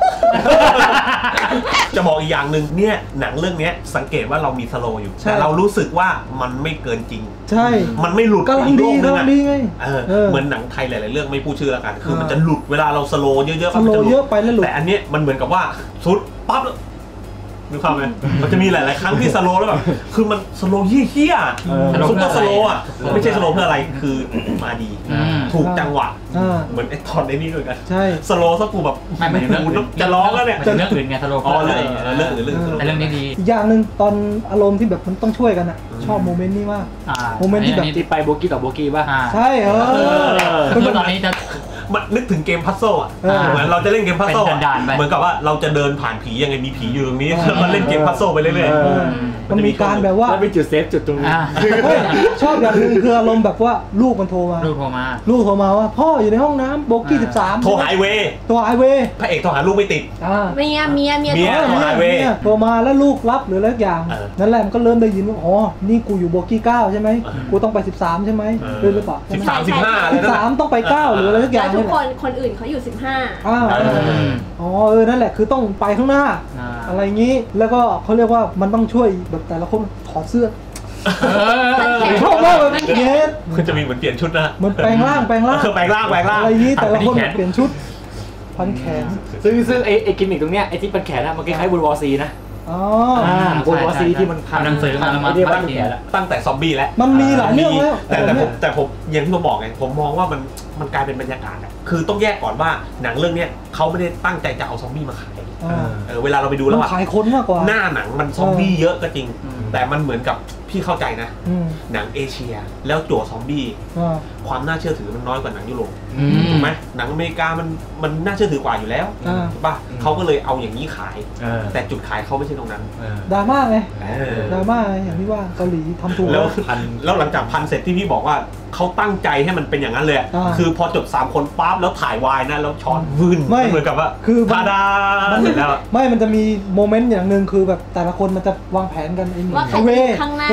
จะบอกอีกอย่างหนึ่งเนี่ยหนังเรื่องเนี้ยสังเกตว่าเรามีสโลว์อยู่แต่เรารู้สึกว่ามันไม่เกินจริงใช่มันไม่หลุดกำลังอีกโลดีกนึงกำลัอะงดีไงเออเออเหมือนหนังไทยหลายๆเรื่องไม่พูดชื่อแล้วกัน คือเออมันจะหลุดเวลาเราสโลว์เยอะๆสโลว์มันจหเยอะไปแล้วหลุดแต่อันเนี้ยมันเหมือนกับว่าสุดปั๊บแล้วมีความไหมมันจะมีหลายๆครั้งที่สโลว์แล้วแบบคือมันสโลว์เหี้ยๆเออซุปเปอร์สโลว์อ่ะไม่ใช่สโลว์เพื่ออะไรคือมาดีอืมถูกจังหวะอ่าเหมือนไอ้ตอนไอ้นี่ด้วยกันใช่สโลว์สักกูแบบไม่หมายถึงเรื่องอื่นจะร้องแล้วเนี่ยหมายถึงเรื่องอื่นไงสโลว์อ๋อเรื่องอื่นเรื่องอื่นเรื่องอื่นแต่เรื่องนี้ดีอีกอย่างหนึ่งตอนอารมณ์ที่แบบมันต้องช่วยกันอ่ะ ชอบโมเมนต์นี้มากอ่าโมเมนต์ที่แบบที่ไปโบกี้ต่อโบกี้ป่ะอ่าใช่เออคือตอนนี้จะมันนึกถึงเกมพัซเซิลอ่ะเออเหมือนเราจะเล่นเกมพัซเซิลเป็นด่านๆไปเหมือนกับว่าเราจะเดินผ่านผียังไงมีผีอยู่ตรงนี้เออแล้วมันเล่นเกมพัซเซิลไปเรื่อยเออๆมันมีการแบบว่าแล้วมีจุดเซฟจุดตรงนี้อ่าเฮ้ยชอบอย่างหนึ่งคืออารมณ์แบบว่าลูกมันโทรมาลูกโทรมาลูกโทรมาว่าพ่ออยู่ในห้องน้ำโบกี้สิบสามโทรหาไอเวย์โทรหาไอเวพระเอกโทรหาลูกไม่ติดอ่าเมียเมียเมียเมียโทรโทรหา เว้ยนี่โทรมาแล้วลูกรับหรืออะไรสักอย่างเออนั่นแหละมันก็เริ่มได้ยินว่าอ๋อนี่กูอยู่โบกี้เก้าใช่ไหมเออกูต้องไปสิบสามใช่ไหมเออหรือเปล่าสิบสามสิบห้าอะไรสิบนั่นสาแหมละต้องไปเก้าหรืออะไรสักอแล้ย่างวทุนี่กแหคละนคนอื่นเขาอยู่สิบห้าอ้าวเอออ๋อเออนั่นแหละคือต้องไปข้างหน้าอ่าอะไรงี้แล้วก็เขาเรียกว่ามันต้องช่วยแบบแต่ละคนถอดเสื้อเออชอบมากแบบเนี้ยคือจะมีเหมือนเปลี่ยนชุดนะมันแปลงร่างแปลงร่างเออแปลงร่างแปลงร่างอะไรงี้แต่ละคนตัดไปที่แขนเปลี่ยนชุดพันแขนซึ่งซึ่งไอ้ไอ้กิมมิคตรงเนี้ยไอ้ที่เป็นแขนอะมันคล้ายๆบนวอซีนะอ๋ออ่าบนวอซีที่มันพันหนังสือมาแล้วมาไเรียกพัว่าน แขนอะตั้งแต่ซอมบี้แล้วมันมีหลายเรื่องแล้วแต่แต่เออผมแต่ผมอย่างที่ผมบอกไงผมมองว่ามันมันกลายเป็นบรรยากาศอะคือต้องแยกก่อนว่าหนังเรื่องเนี้ยเขาไม่ได้ตั้งใจจะเอาซอมบี้มาขายอ่าเออเวลาเราไปดูมัแล้วนอะขายคนมากกว่าหน้าหนังมันซอมบี้เยอะก็จริงอืมแต่มันเหมือนกับพี่เข้าใจนะอืมหนังเอเชียแล้วจั่วซอมบี้อ่าความน่าเชื่อถือมันน้อยกว่าหนังยุโรปอืมถูกไหมหนังอเมริกามันมันน่าเชื่อถือกว่าอยู่แล้วอ่าใช่ป่ะเขาก็เลยเอาอย่างนี้ขายเออแต่จุดขายเขาไม่ใช่ตรงนั้นเออดราม่าไงเออดราม่าไงอย่างที่ว่าเกาหลีทำถูกแล้แล้ว วพันแล้วหลังจากพันเสร็จที่พี่บอกว่าเขาตั้งใจให้มันเป็นอย่างนั้นเลยอะอ่าคือพอจบสามคนปั๊บแล้วถ่ายวายนะแล้วช้อนวืนไม่เหมือนกับว่าคือมันทาดาเสร็จแล้วอะไม่มันจะมีโมเมนต์อย่างหนึ่งคือแบบแต่ละคนมันจะวางแผนกันไอ้ว่าใครไอ้เวอยู่ข้างหน้าเอ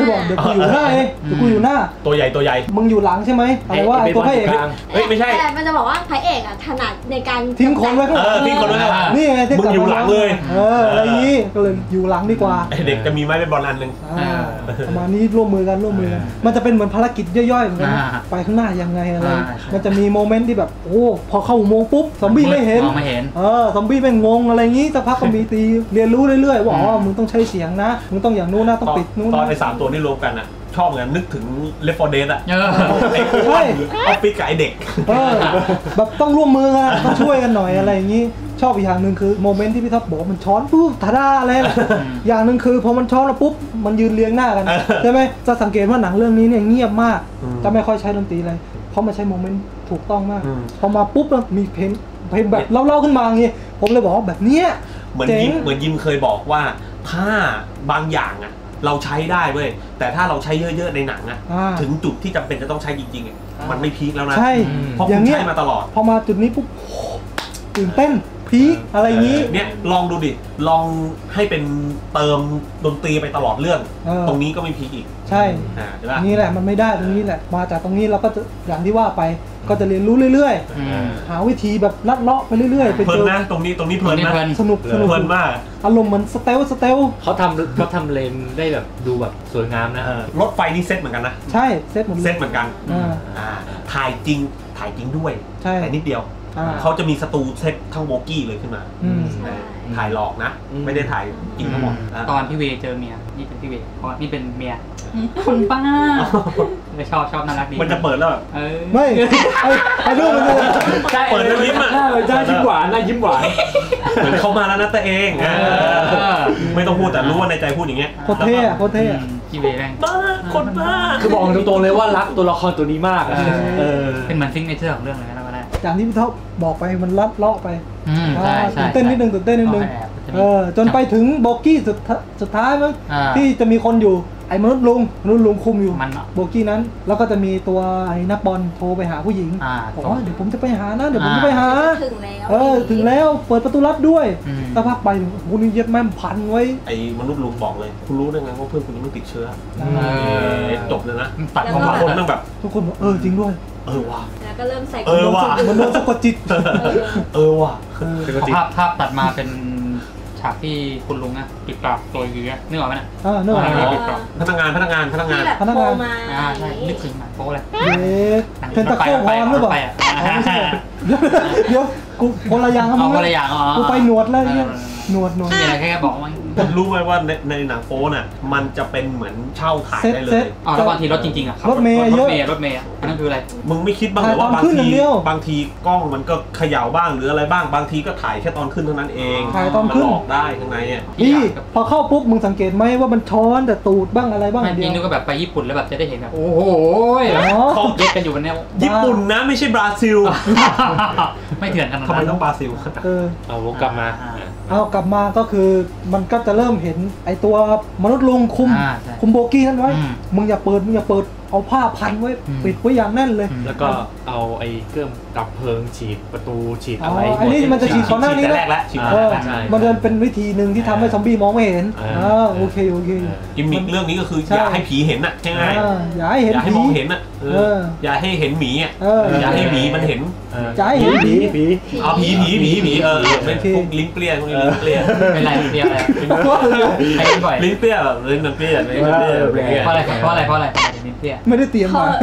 บอกเดี๋ยวกูอยู่หน้าเองเดี๋ยวกูอยู่หน้าตัวใหญ่ตัวใหญ่มึงอยู่หลังใช่ไหมอะไรว่าตัวพระเอกเฮ้ยไม่ใช่แต่มันจะบอกว่าพระเอกอ่ะถนัดในการทิ้งคนไว้ข้างหลังทิ้งคนไว้ข้างหลังนี่ไงมึงอยู่หลังเลยเอออะไรนี้ก็เลยอยู่หลังดีกว่าเด็กจะมีไม้เป็นบอลอันหนึ่งประมาณนี้ร่วมมือกันร่วมมือกันมันจะเป็นเหมือนภารกิจย่อยๆเหมือนกันไปข้างหน้ายังไงอะไรมันจะมีโมเมนต์ที่แบบโอ้พอเข้าอุโมงค์ปุ๊บซอมบี้ไม่เห็นเออซอมบี้เป็นงงอะไรงี้สักพักก็มีตีเรียนรู้เรื่อยๆว่าอ๋อมึงต้องใช้เสียงนะมึงต้องอย่างนู้นนะต้องปิดนู้นตอนในสามตัวนี่รวมกันอ่ะชอบเหมือนนึกถึง Left โฟร์ Dead อ่ะไอ้ใช่ออฟฟิศกับไอ้เด็กแบบต้องร่วมมือกันต้องช่วยกันหน่อยอะไรอย่างงี้ชอบอีกอย่างหนึ่งคือโมเมนต์ที่พี่ท็อปบอกมันช้อนปุ๊บทาดาอะไรอย่างหนึ่งคือพอมันช้อนแล้วปุ๊บมันยืนเรียงหน้ากันใช่ไหมจะสังเกตว่าหนังเรื่องนี้เนี่ยเงียบมากจะไม่ค่อยใช้ดนตรีเลยเพราะมันใช้โมเมนต์ถูกต้องมากพอมาปุ๊บแล้วมีเพลงเพลงแบบเล่าๆขึ้นมาอย่างงี้ผมเลยบอกว่าแบบเนี้ยเหมือนยิมเหมือนยิมเคยบอกว่าถ้าบางอย่างอ่ะเราใช้ได้เว้ยแต่ถ้าเราใช้เยอะๆในหนังอ่ะถึงจุดที่จำเป็นจะต้องใช้จริงๆมันไม่พีคแล้วนะใช่เพราะคุณใช้มาตลอดพอมาจุดนี้ปุ๊บตื่นเต้นพีคอะไรอย่างนี้เนี่ยลองดูดิลองให้เป็นเติมดนตรีไปตลอดเรื่องตรงนี้ก็ไม่พีคอีกใช่นี่แหละมันไม่ได้ตรงนี้แหละมาจากตรงนี้เราก็จะอย่างที่ว่าไปก็จะเรียนรู้เรื่อยๆหาวิธีแบบลัดเลาะไปเรื่อยๆไปเจอนะตรงนี้ตรงนี้เพลินนะสนุกสนุกเพลินมากอารมณ์เหมือนสเตลสเตลเขาทำเขาทำเลนได้แบบดูแบบสวยงามนะรถไฟนี่เซตเหมือนกันนะใช่เซตเหมือนเซตเหมือนกันถ่ายจริงถ่ายจริงด้วยแต่นิดเดียวเขาจะมีสตูเซตข้างโบกี้เลยขึ้นมาถ่ายหลอกนะไม่ได้ถ่ายจริงทั้งหมดตอนพี่เวเจอเมียนี่เป็นพี่เวเพราะนี่เป็นเมียคุณป้าไม่ชอบชอบน่ารักดีมันจะเปิดแล้วแบบไม่ไอ้รูปมันจะเปิดแล้วยิ้มอ่ะใช่ยิ้มหวานนะยิ้มหวานเหมือนเข้ามาแล้วนะตัวเองไม่ต้องพูดแต่รู้ว่าในใจพูดอย่างเงี้ยโคตรเท่โคตรเท่พี่เวแม่งบ้าคนบ้าคือบอกตรงๆเลยว่ารักตัวละครตัวนี้มากเป็นเหมือนซิงเกิลเจอร์ของเรื่องเลยนะว่าได้อย่างที่พี่ท็อปบอกไปมันลัดเลาะไปตื่นเต้นนิดนึงตื่นเต้นนิดนึงเออจนไปถึงโบกี้สุดสุดท้ายมั้งที่จะมีคนอยู่ไอ้มนุษย์ลุงมนุษย์ลุงคุมอยู่โบกี้นั้นแล้วก็จะมีตัวไอ้นักบอลโทรไปหาผู้หญิงบอกว่าเดี๋ยวผมจะไปหานะเดี๋ยวผมจะไปหาถึงแล้วเออถึงแล้วเปิดประตูลับด้วยสักพักไปคุณนี่เย็บแม่มพันไว้ไอ้มนุษย์ลุงบอกเลยคุณรู้ได้ไงว่าเพื่อนคุณยังไม่ติดเชื้อจบเลยนะตัดของคนนั่งแบบทุกคนบอกเออจริงด้วยเออว่ะแล้วก็เริ่มใส่เออว่ะมันโดนสะกดจิตเออว่ะภาพภาพตัดมาเป็นฉากที่คุณลุงนะปิดปากตัวยี้นึกออกไหมนะอ่านึกออกพนักงานพนักงานพนักงานพนักงานอ่าใช่นึกถึงหนังโป๊เลยเทนตะโค้พร้อมหรือเปล่าเดี๋ยวกูคนละอย่างเอาคนละอย่างอ๋อกูไปหนวดแล้วเนี่ยหนวดหนวดมีอะไรแค่บอกว่ารู้ไหมว่าในในหนังโป๊น่ะมันจะเป็นเหมือนเช่าถ่ายได้เลยอ๋อแล้วบางทีรถจริงๆอ่ะรถเมย์เยอะรถเมย์รถเมย์นั่นคืออะไรมึงไม่คิดบ้างหรือว่าบางทีบางทีกล้องมันก็เขย่าบ้างหรืออะไรบ้างบางทีก็ถ่ายแค่ตอนขึ้นเท่านั้นเองถ่ายตอนขึ้นหลอกได้ข้างในอ่ะนี่พอเข้าปุ๊บมึงสังเกตไหมว่ามันช้อนแต่ตูดบ้างอะไรบ้างจริงๆก็แบบไปญี่ปุ่นแล้วแบบจะได้เห็นแบบโอ้โหเขาเย็ดกันอยู่บนแนวญี่ปุ่นนะไม่ใช่บราซิลไม่เถื่อนกันทำไมต้องบราซิลเอาวกกลับมาเอากลับมาก็คือมันก็จะเริ่มเห็นไอตัวมนุษย์ลุงคุมคุมโบกี้นั่นไว้มึงอย่าเปิดมึงอย่าเปิดเอาผ้าพันไว้ปิดไว้อย่างแน่นเลยแล้วก็เอาไอ้เครื่องดับเพลิงฉีดประตูฉีดอะไรอันนี้มันจะฉีดก่อนหน้านี้นะมันจะเป็นวิธีหนึ่งที่ทำให้ซอมบี้มองไม่เห็นอ่าโอเคโอเคกิมมิคเรื่องนี้ก็คืออย่าให้ผีเห็นน่ะใช่ไหมอย่าให้เห็นอย่าให้มองเห็นน่ะอย่าให้เห็นหมีอ่ะอย่าให้หมีมันเห็นอย่าให้เห็นผีผีเอาผีผีผีผีเออเป็นพวกลิ้นเปรี้ยพวกลิ้นเปรี้ยเป็นไรเปรี้ยอะไรไอ้บ่อยลิ้นเปรี้ยแบบลิ้นเปรี้ยลิ้นเปรี้ยเพราะอะไรเพราะอะไรเพราะอะไรไม่ได้เตรียมมา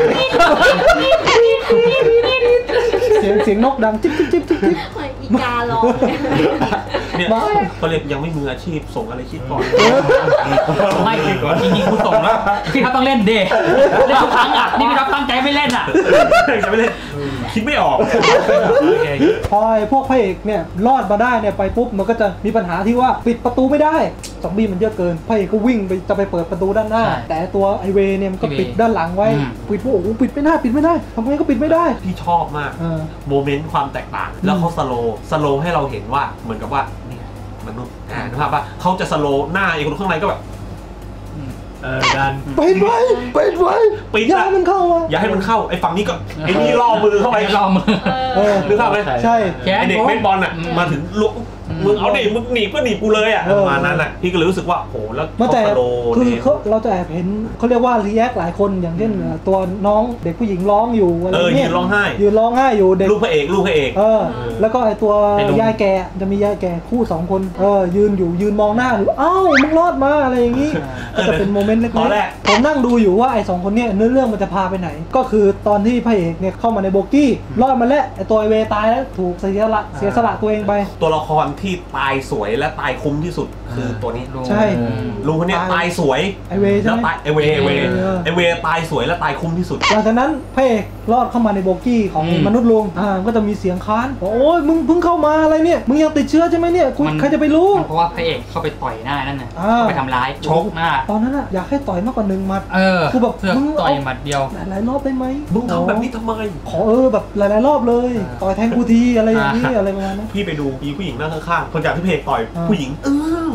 เสียงเสียงนกดังจิ๊บจิ๊บจิ๊บจิ๊บจิ๊บอีการ้องเนี่ยเขาเรียกยังไม่มืออาชีพส่งอะไรคิดก่อนไม่จริงๆกูส่งแล้วพี่เขาต้องเล่นเดย์เล่นทุกครั้งอ่ะนี่พี่เขาตั้งใจไม่เล่นอ่ะจะไม่เล่นคิดไม่ออกพอพวกพระเอกเนี่ยรอดมาได้เนี่ยไปปุ๊บมันก็จะมีปัญหาที่ว่าปิดประตูไม่ได้ซอมบี้มันเยอะเกินพระเอกก็วิ่งไปจะไปเปิดประตูด้านหน้าแต่ตัวไอเวเนี่ยมันก็ปิดด้านหลังไว้ปิดโอ้โหปิดไม่ได้ปิดไม่ได้ทำไมก็ปิดไม่ได้พี่ชอบมากโมเมนต์ความแตกต่างแล้วเขาสโลสโลให้เราเห็นว่าเหมือนกับว่าเนี่ยมนุษย์อ่านะครับว่าเขาจะสโลหน้าไอ้คนข้างในก็แบบเออดันปิดไว้ปิดไว้ปิดอย่าให้มันเข้าอ่ะอย่าให้มันเข้าไอ้ฝั่งนี้ก็ไอ้นี่ล่อมือเข้าไปล่อมือนึกภาพไหมใช่ไอ้เด็กเบสบอลอ่ะมาถึงลุกมึงเอาดิมึงหนีก็หนีกูเลยอ่ะประมาณนั้นแหละพี่ก็เลยรู้สึกว่าโหแล้วแต่คือเขาเราจะแอบเห็นเขาเรียกว่ารีแอคหลายคนอย่างเช่นตัวน้องเด็กผู้หญิงร้องอยู่อะไรเงี้ยยืนร้องไห้ยืนร้องไห้อยู่เด็กลูกพระเอกลูกพระเอกเออแล้วก็ไอตัวยายแกจะมียายแกคู่สองคนเออยืนอยู่ยืนมองหน้าอยู่อ้าวมึงรอดมาอะไรอย่างงี้ก็จะเป็นโมเมนต์เล็กๆผมนั่งดูอยู่ว่าไอสองคนเนี้ยเนื้อเรื่องมันจะพาไปไหนก็คือตอนที่พระเอกเนี่ยเข้ามาในโบกี้รอดมาแล้วไอตัวเวตายแล้วถูกเสียสละเสียสละตัวเองไปตัวละครที่ตายสวยและตายคุ้มที่สุดคือตัวนี้ใช่ลุงคนนี้ตายสวยไอเวใช่ไหมไอเวไอเวไอเวตายสวยและตายคุ้มที่สุดหลังจากนั้นพระเอกรอดเข้ามาในโบกี้ของมนุษย์ลุงอ่าก็จะมีเสียงค้านโอ้ยมึงเพิ่งเข้ามาอะไรเนี่ยมึงยังติดเชื้อใช่ไหมเนี่ยใครจะไปรู้เพราะว่าพระเอกเข้าไปต่อยหน้านั่นน่ะเข้าไปทำร้ายชกหน้าตอนนั้นอะอยากให้ต่อยมากกว่าหนึ่งมัดเออกูแบบมึงต่อยหมัดเดียวหลายรอบได้ไหมมึงทำแบบนี้ทำไมขอเออแบบหลายๆรอบเลยต่อยแทงกูทีอะไรอย่างนี้อะไรประมาณนั้นพี่ไปดูมีผู้หญิงนั่งข้างๆคนจากที่เพจต่อยผู้หญิงเออ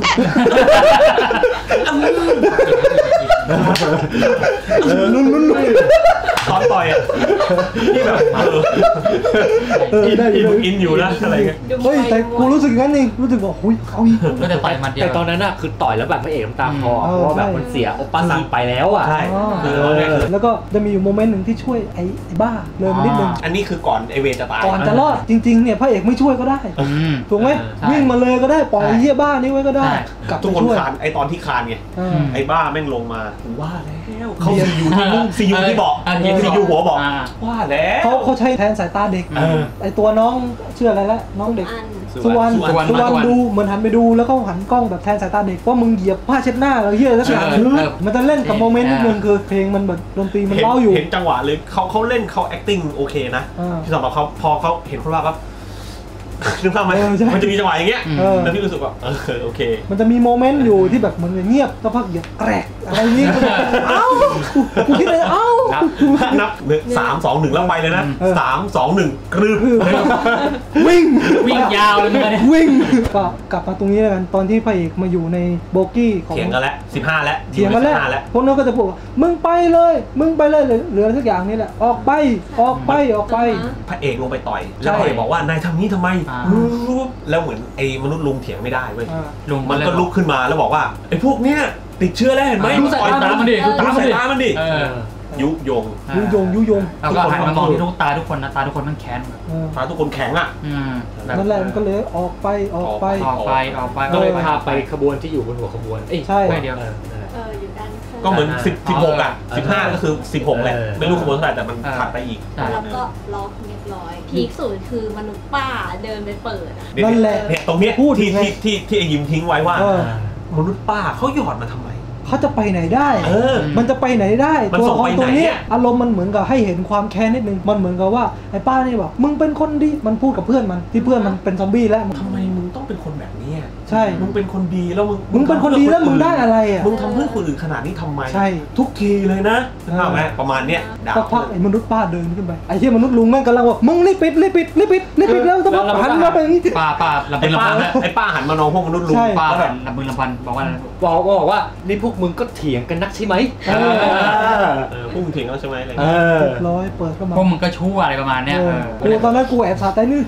เออลุ้นลุ้นลุ้นตอนต่อยอ่ะพี่แบบเอออินอินอินอยู่นะอะไรเงี้ยเฮ้ยแต่กูรู้สึกงั้นเองรู้สึกว่าหุ้ยเขาอีกก็จะต่อยมันเดียวแต่ตอนนั้นอ่ะคือต่อยแล้วแบบพระเอกน้ำตาคลอเพราะว่าแบบมันเสียโอป้าซังไปแล้วอ่ะใช่แล้วก็จะมีอยู่โมเมนต์หนึ่งที่ช่วยไอ้บ้าเลยมานิดนึงอันนี้คือก่อนไอเวจะตายก่อนจะรอดจริงๆเนี่ยพระเอกไม่ช่วยก็ได้ถูกไหมวิ่งมาเลยก็ได้ปล่อยไอ้เหี้ยบ้านี่ไว้ก็ได้กลับทุกคนคานไอตอนที่คานไงไอบ้าแม่งลงมาว่าแล้วเขาซียูที่มึงซียูที่บอกซียูหัวบอกว่าแล้วเขาเขาใช้แทนสายตาเด็กไอตัวน้องเชื่ออะไรละน้องเด็กสุวรรณสุวรรณดูเหมือนหันไปดูแล้วก็หันกล้องแบบแทนสายตาเด็กว่ามึงเหยียบผ้าเช็ดหน้าอะไรเหี้ยแล้วอย่างคือมันจะเล่นกับโมเมนต์นิดนึงคือเพลงมันแบบดนตรีมันเล่าอยู่เห็นจังหวะเลยเขาเขาเล่นเขา acting โอเคนะที่สำหรับเขาพอเขาเห็นคนว่าครับนึกภาพไหมมันจะมีจังหวะอย่างเงี้ยแล้วพี่รู้สึกว่าเออโอเคมันจะมีโมเมนต์อยู่ที่แบบเหมือนเงียบสักพักเหยียบแกรกอะไรนี้เอ้ากูคิดเลยเอ้านับสามสองหนึ่งแล้วไปเลยนะสามสองหนึ่งกรึบวิ่งวิ่งยาวเลยเนี่ยวิ่งก็กลับมาตรงนี้แล้วกันตอนที่พระเอกมาอยู่ในโบกี้ของเถียงกันแล้วสิบห้าแล้วเถียงกันแล้วพวกนั้นก็จะบอกมึงไปเลยมึงไปเลยเหลือทุกอย่างนี่แหละออกไปออกไปออกไปพระเอกลงไปต่อยแล้วพระเอกบอกว่านายทำนี้ทำไมแล้วเหมือนไอ้มนุษย์ลุงเถียงไม่ได้เว้ยมันก็ลุกขึ้นมาแล้วบอกว่าไอ้พวกเนี้ยติดเชื้อแล้วเห็นไหมดูสายตามันดิดูตามันดิยุยงยุยงยุยงแล้วก็หันมามองที่ทุกตาทุกคนนะตาทุกคนมันแข็งตาทุกคนแข็งอ่ะนั่นแหละมันก็เลยออกไปออกไปออกไปออกไปก็เลยพาไปขบวนที่อยู่บนหัวขบวนใช่เดียวก็เหมือนสิบ สิบหกอ่ะสิบห้าก็คือสิบหกแหละไม่รู้ขบวนเท่าไหร่แต่มันถัดไปอีกแล้วก็ล็อกเรียบร้อยพีคสุดคือมนุษย์ป้าเดินไปเปิดนั่นแหละเนี่ยตรงนี้ที่ที่ที่ที่ไอ้ยิมทิ้งไว้ว่ามนุษย์ป้าเขาหยอดมาทำไมเขาจะไปไหนได้มันจะไปไหนได้ตัวละครตัวนี้อารมณ์มันเหมือนกับให้เห็นความแค้นนิดนึงมันเหมือนกับว่าไอ้ป้านี่บอกมึงเป็นคนดีมันพูดกับเพื่อนมันที่เพื่อนมันเป็นซอมบี้แล้วทำไมมึงต้องเป็นคนแบบนี้ใช่มึงเป็นคนดีแล้วมึงมึงเป็นคนดีแล้วมึงได้อะไรอ่ะมึงทำเพื่อคนอื่นขนาดนี้ทำไมใช่ทุกทีเลยนะเข้าไหมประมาณเนี้ยสักพักไอ้มนุษย์ป้าเดินขึ้นไปไอ้ที่มนุษย์ลุงแม่งกำลังบอกมึงรีบปิดรีบปิดรีบปิดรีบปิดแล้วต้องหันมาไปอย่างนี้ป้าป้าลำพึงลำพันไอ้ป้าหันมามองพวกมนุษย์ลุงป้าแบบลำพึงลำพันบอกว่าบอกบอกว่านี่พวกมึงก็เถียงกันนักใช่ไหมพวกมึงเถียงกันใช่ไหมอะไรร้อยเปิดเข้ามาพวกมึงก็ชั่วอะไรประมาณเนี้ยกูตอนนั้นกูแอบสาใจนึง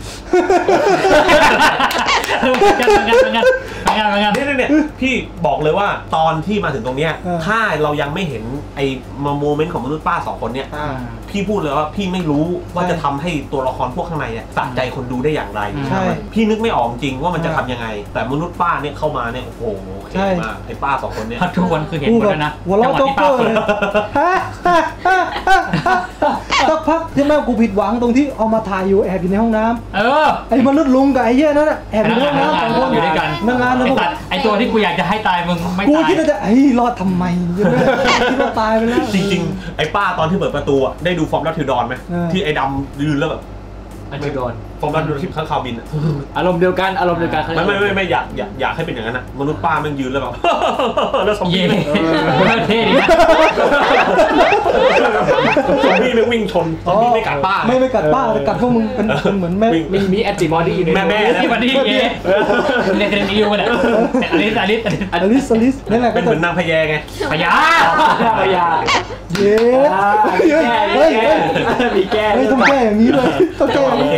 งานงานเนี่ยเนี่ยพี่บอกเลยว่าตอนที่มาถึงตรงเนี้ยถ้าเรายังไม่เห็นไอ้โมเมนต์ของมนุษย์ป้าสองคนเนี้ยพี่พูดเลยว่าพี่ไม่รู้ว่าจะทำให้ตัวละครพวกข้างในเนี่ยสะใจคนดูได้อย่างไรพี่นึกไม่ออกจริงว่ามันจะทำยังไงแต่มนุษย์ป้าเนี่ยเข้ามาเนี่ยโอ้โหโอเคมากไอ้ป้าสองคนเนี่ยทุกคนคือเห็นหมดเลยนะหัวเราะโจ๊กเกอร์เลยสักพักที่แม่กูผิดหวังตรงที่เอามาถ่ายอยู่แอบอยู่ในห้องน้ำเออไอ้มนุษย์ลุงกับไอ้เหี้ยนั่นแหละแอบอยู่ในห้องน้ำสองคนอยู่ด้วยกันนั่งงานแล้วไอ้ตัวที่กูอยากจะให้ตายมึงไม่ตายกูคิดว่าจะไอ้รอดทำไมคิดว่าตายไปแล้วจริงๆไอ้ป้าตอนที่เปิดประตูได้ดูฟอร์มลัทธิวดอนไหมที่ไอ้ดำยืนแล้วแบบอันนี้โดนฟอร์มลัทธิวดอนที่ข้างคาวบินอารมณ์เดียวกันอารมณ์เดียวกันไม่ไม่ไม่ไม่อยากอยากอยากให้เป็นอย่างนั้นนะมนุษย์ป้ามันยืนแล้วแบบแล้วซอมบี้เท่ดีซอมบี้ไม่วิ่งชนซอมบี้ไม่กัดป้าไม่ไม่กัดป้ากัดพวกมึงเป็นเหมือนแม่มีมีแอนติบอดีอยู่ในแม่แม่แอนติบอดีเงี้ยเรียกเรียกอยู่เนี่ยอลิสอลิสอลิสอลิสนี่แหละเป็นเหมือนนางพญาไงพญาพญาเย้เฮ้ยมีแก้เฮ้ยต้องแก้อย่างนี้เลยต้องแก้อย่างนี้เอ้ยนี่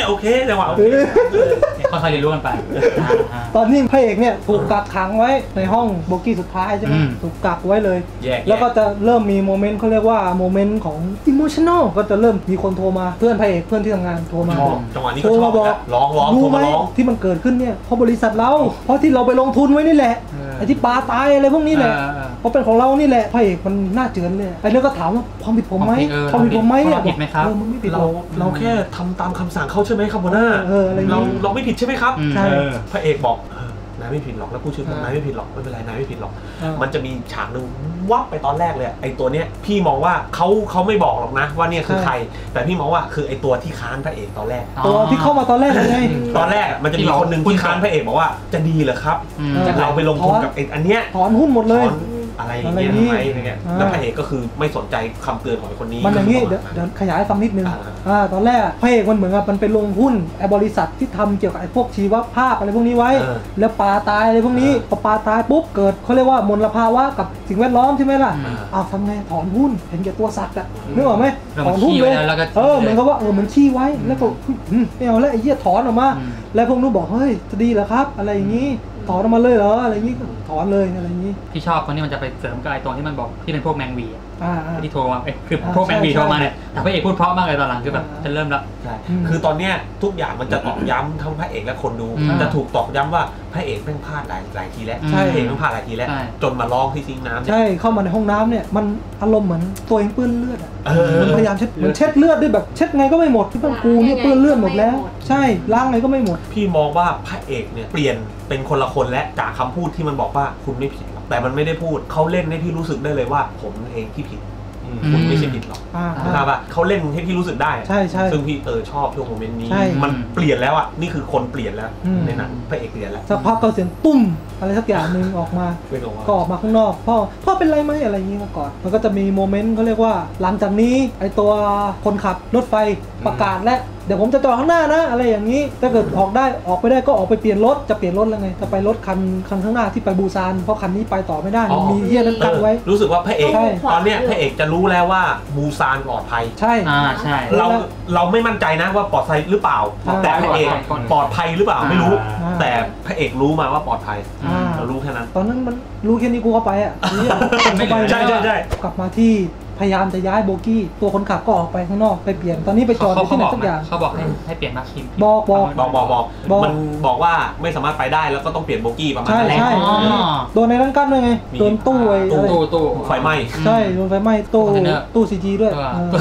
โอเคจังหวะโอเคค่อยๆเรียนรู้กันไปตอนนี้พระเอกเนี่ยถูกกักขังไว้ในห้องโบกี้สุดท้ายใช่ไหมถูกกักไว้เลยแล้วก็จะเริ่มมีโมเมนต์เขาเรียกว่าโมเมนต์ของอิโมชั่นอลก็จะเริ่มมีคนโทรมาเพื่อนพระเอกเพื่อนที่ทำงานโทรมาจังหวะนี้ก็ชอบร้องร้องโทรมาร้องที่มันเกิดขึ้นเนี่ยเพราะบริษัทเราเพราะที่เราไปลงทุนไว้นี่แหละไอ้ที่ปลาตายอะไรพวกนี้แหละเพราะเป็นของเรานี่แหละพระเอกมันน่าเจือนเลยไอ้เรื่องก็ถามว่าความผิดผมไหมความผิดผมไหมเนี่ยผิดไหมครับมันไม่ผิดเราเราแค่ทำตามคำสั่งเขาใช่ไหมครับหัวหน้าเราเราไม่ผิดใช่ไหมครับพระเอกบอกนายไม่ผิดหรอกแล้วผู้ชื่อผมนายไม่ผิดหรอกไม่เป็นไรนายไม่ผิดหรอกมันจะมีฉากหนึ่งวับไปตอนแรกเลยไอ้ตัวเนี้ยพี่มองว่าเขาเขาไม่บอกหรอกนะว่าเนี่ยคือใครแต่พี่มองว่าคือไอ้ตัวที่ค้านพระเอกตอนแรกตัวที่เข้ามาตอนแรกเลยไงตอนแรกมันจะมีคนหนึ่งที่ค้านพระเอกบอกว่าจะดีเหรอครับเราไปลงทุนกับไอ้อันเนี้ยถอนหุ้นหมดเลยอะไรอย่างเงี้ยทำไมอย่างเงี้ยแล้วพระเอกก็คือไม่สนใจคำเตือนของคนนี้มันอย่างนี้เดี๋ยวขยายฟังนิดนึงอ่าตอนแรกพระเอกมันเหมือนกับมันไปลงหุ้นไอ้บริษัทที่ทำเกี่ยวกับไอ้พวกชีวภาพอะไรพวกนี้ไว้แล้วปลาตายอะไรพวกนี้พอปลาตายปุ๊บเกิดเขาเรียกว่ามลภาวะกับสิ่งแวดล้อมใช่ไหมล่ะอ้าวทำไงถอนหุ้นเห็นแก่ตัวสัตว์อะนึกออกไหมถอนหุ้นเลยเออเหมือนกับว่าเออมันชี้ไว้แล้วก็ไม่เอาแล้วไอ้เหี้ยถอนออกมาแล้วพวกนู้นบอกเฮ้ยจะดีเหรอครับอะไรอย่างนี้ถอนออกมาเลยเหรออะไรอย่างนี้ถอนเลยอะไรอย่างนี้ที่ชอบคนนี้มันจะไปเสริมกับไอ้ตัวที่มันบอกที่เป็นพวกแมงวีที่โทรมาคือพวกแมงวีโทรมาเนี่ยแต่พระเอกพูดเพราะมากเลยตอนหลังคือแบบจะเริ่มแล้วใช่คือตอนเนี้ยทุกอย่างมันจะตอกย้ำทั้งพระเอกและคนดูจะถูกตอกย้ำว่าพระเอกแม่งพลาดหลายหลายทีแล้วพระเอกแม่งพลาดหลายทีแล้วจนมาร้องที่ซิงน้ำใช่เข้ามาในห้องน้ำเนี่ยมันอารมณ์เหมือนตัวเองเปื้อนเลือดอ่ะมันพยายามเช็ดเหมือนเช็ดเลือดด้วยแบบเช็ดไงก็ไม่หมดที่กูเนี่ยเปื้อนเลือดหมดแล้วใช่ล้างไงก็ไม่หมดพี่มองว่าพระเอกเนี่ยเปลี่ยนเป็นคนละคนและจากคำพูดที่มันบอกว่าคุณไม่ผิดแต่มันไม่ได้พูดเขาเล่นให้พี่รู้สึกได้เลยว่าผมเองที่ผิดคุณไม่ใช่ผิดหรอกนะครับว่าเขาเล่นให้พี่รู้สึกได้ใช่ใช่ซึ่งพี่เออชอบช่วงโมเมนต์นี้มันเปลี่ยนแล้วอ่ะนี่คือคนเปลี่ยนแล้วในหนังพระเอกเปลี่ยนแล้วสักพักก็เสียงตุ้มอะไรสักอย่างหนึ่งออกมาก็ออกมาข้างนอกพ่อพ่อเป็นไรไหมอะไรอย่างนี้มาก่อนมันก็จะมีโมเมนต์เขาเรียกว่าหลังจากนี้ไอตัวคนขับรถไฟประกาศและเดี๋ยวผมจะจอดข้างหน้านะอะไรอย่างนี้ถ้าเกิดออกได้ออกไปได้ก็ออกไปเปลี่ยนรถจะเปลี่ยนรถแล้วไงจะไปรถคันคันข้างหน้าที่ไปบูซานเพราะคันนี้ไปต่อไม่ได้มีเหี้ยนั้นกันไว้รู้สึกว่าพระเอกตอนเนี้ยพระเอกจะรู้แล้วว่าบูซานปลอดภัยใช่อ่าใช่เราเราไม่มั่นใจนะว่าปลอดภัยหรือเปล่าแต่พระเอกปลอดภัยหรือเปล่าไม่รู้แต่พระเอกรู้มาว่าปลอดภัยเรารู้แค่นั้นตอนนั้นมันรู้แค่นี้กูเข้าไปอ่ะไม่ใช่ใช่ใช่กลับมาที่พยายามจะย้ายโบกี้ตัวคนขับก็ออกไปข้างนอกไปเปลี่ยนตอนนี้ไปจอดอยู่ที่ไหนสักอย่างเขาบอกให้ให้เปลี่ยนมาคิมบอกบอกบอกบอกบอกมันบอกว่าไม่สามารถไปได้แล้วก็ต้องเปลี่ยนโบกี้ประมาณนั้นแหละโดนในนั้นกั้นด้วยไงโดนตู้ไอ้ตู้ตู้ไฟไหม้ใช่โดนไฟไหม้ตู้ตู้ซีจีด้วย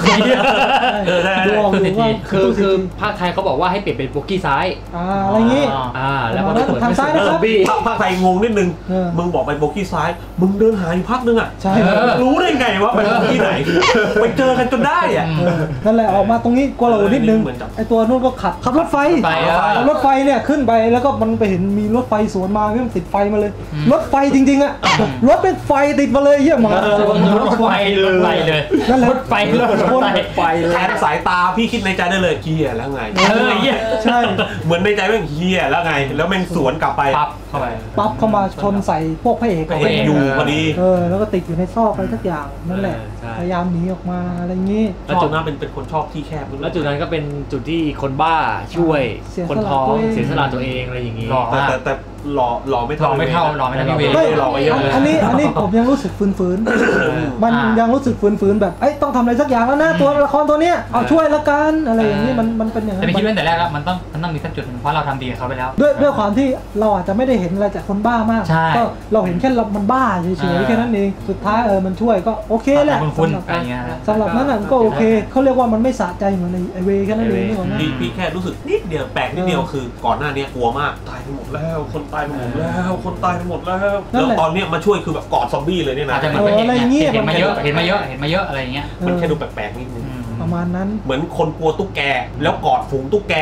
คือคือภาคไทยเขาบอกว่าให้เปลี่ยนเป็นโบกี้ซ้ายอะไรอย่างงี้อ่าแล้วพอทางซ้ายนะครับภาคไทยงงนิดนึงมึงบอกไปโบกี้ซ้ายมึงเดินหาอยู่พักนึงอ่ะรู้ได้ไงว่าไปโบกี้ไหนไปเจอกันจนได้อ่ะนั่นแหละออกมาตรงนี้กลัวเรานิดนึงไอตัวนู้นก็ขับขับรถไฟรถไฟเนี่ยขึ้นไปแล้วก็มันไปเห็นมีรถไฟสวนมาไม่ติดไฟมาเลยรถไฟจริงๆอ่ะรถเป็นไฟติดมาเลยเยี่ยมมากรถไฟเลยนั่นแหละรถไฟรถไฟแทนสายตาพี่คิดในใจได้เลยเฮียแล้วไงใช่เหมือนในใจว่าเฮียแล้วไงแล้วแม่งสวนกลับไปปั๊บเข้าไปปั๊บเข้ามาชนใส่พวกพระเอกอยู่พอดีเออแล้วก็ติดอยู่ในซอกอะไรสักอย่างนั่นแหละพยายามหนีออกมาอะไรงี้แล้วจุดนั้นเป็นเป็นคนชอบที่แคบแล้วจุดนั้นก็เป็นจุดที่คนบ้าช่วยคนท้องเสียสละตัวเองอะไรอย่างงี้แต่แต่แต่หล่อหล่อไม่เท่าไม่เท่าหล่อไม่เท่าพี่เวย์หล่อไปเยอะอันนี้อันนี้ผมยังรู้สึกฝืนๆมันยังรู้สึกฝืนๆแบบเอ้ยต้องทำอะไรสักอย่างแล้วนะตัวละครตัวเนี้ยเอาช่วยละกันอะไรอย่างนี้มันมันเป็นอย่างนั้นแต่ไม่คิดว่าแต่แรกแล้วมันต้องมันต้องมีสักจุดเพราะเราทำดีกับเขาไปแล้วด้วยด้วยความที่เราอาจจะไม่ได้เห็นอะไรจากคนบ้ามากก็เราเห็นแค่เรามันบ้าเฉยๆแค่นั้นเองสุดท้ายเออมันช่วยก็โอเคแหละสำหรับนั้นน่ะก็โอเคเขาเรียกว่ามันไม่สะใจเหมือนไอเวแค่นั้นเองพี่พี่แค่รู้สึกนิดเดียวแปลกนิดเดียวคือก่อนหน้านี้กลัวมากตายไปหมดแล้วคนตายไปหมดแล้วคนตายไปหมดแล้วแล้วตอนนี้มาช่วยคือแบบกอดซอมบี้เลยเนี่ยนะอะไรเงี้ยเห็นมาเยอะเห็นมาเยอะเห็นมาเยอะอะไรเงี้ยมันแค่ดูแปลกๆนิดนึงประมาณนั้นเหมือนคนกลัวตุ๊กแกแล้วกอดฝูงตุ๊กแก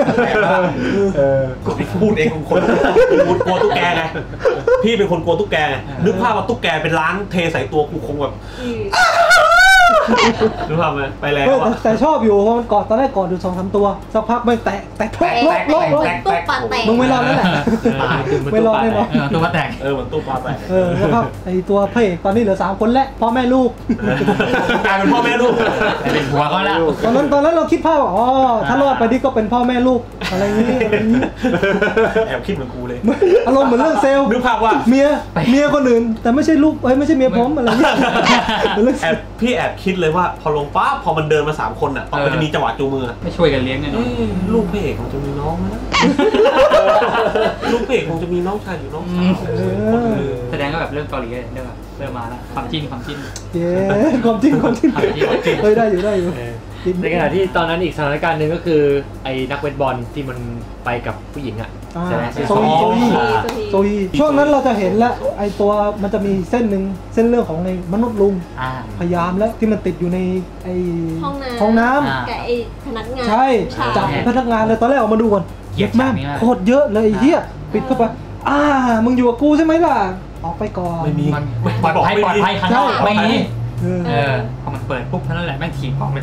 พูดเองคนกลัวตุ๊กแกไงพี่เป็นคนกลัวตุ๊กแกนึกภาพว่าตุ๊กแกเป็นล้านเทใส่ตัวกูคงแบบรู้ป่ะไหมไปแล้วแต่ชอบอยู่เพราะมันกอดตอนแรกกอดอยู่สองสามตัวสักพักไม่แตกแตกโลกโลกโลกมึงไม่รอดแล้วแหละไม่รอดแน่นอนตัวแตกเออเหมือนตู้ปลาแตกเออแล้วครับไอตัวพระเอกตอนนี้เหลือสามคนแล้วพ่อแม่ลูกกลายเป็นพ่อแม่ลูกเป็นหัวเขาแล้วตอนนั้นตอนนั้นเราคิดภาพว่าอ๋อถ้ารอดไปนี่ก็เป็นพ่อแม่ลูกอะไรอย่างนี้อะไรอย่างนี้แอบคิดเหมือนกูเลยอารมณ์เหมือนเรื่องเซลล์นึกภาพว่าเมียเมียคนอื่นแต่ไม่ใช่ลูกเอ้ยไม่ใช่เมียผมอะไรอย่างเงี้ยแอบพี่แอบคิดเลยว่าพอลงปั๊บพอมันเดินมาสามคนอ่ะมันจะมีจังหวะจูงมือไม่ช่วยกันเลี้ยงแน่นอนลูกพระเอกคงจะมีน้องนะลูกพระเอกคงจะมีน้องชายอยู่น้องสาวคนอื่นแสดงก็แบบเรื่องเกาหลีเรื่องแบบเริ่มมาแล้วความจริงความจริงเย้ความจริงความจริงเฮ้ยได้อยู่ได้อยู่ในขณะที่ตอนนั้นอีกสถานการณ์หนึ่งก็คือไอ้นักเวทบอลที่มันไปกับผู้หญิงอ่ะใช่ไหมโซฮีโซฮีโซฮีช่วงนั้นเราจะเห็นแล้วไอตัวมันจะมีเส้นหนึ่งเส้นเรื่องของในมนุษย์ลุงพยายามแล้วที่มันติดอยู่ในไอห้องน้ำกับไอพนักงานใช่จับพนักงานเลยตอนแรกออกมาดูก่อนเย็บแม่โคตรเยอะเลยเฮียปิดเข้าไปอ่ามึงอยู่กับกูใช่ไหมล่ะออกไปก่อนไม่มีมันปลอดภัยปลอดภัยข้างนอกไม่มีเออพอมันเปิดปุ๊บเท่านั้นแหละแม่งถีบออกเลย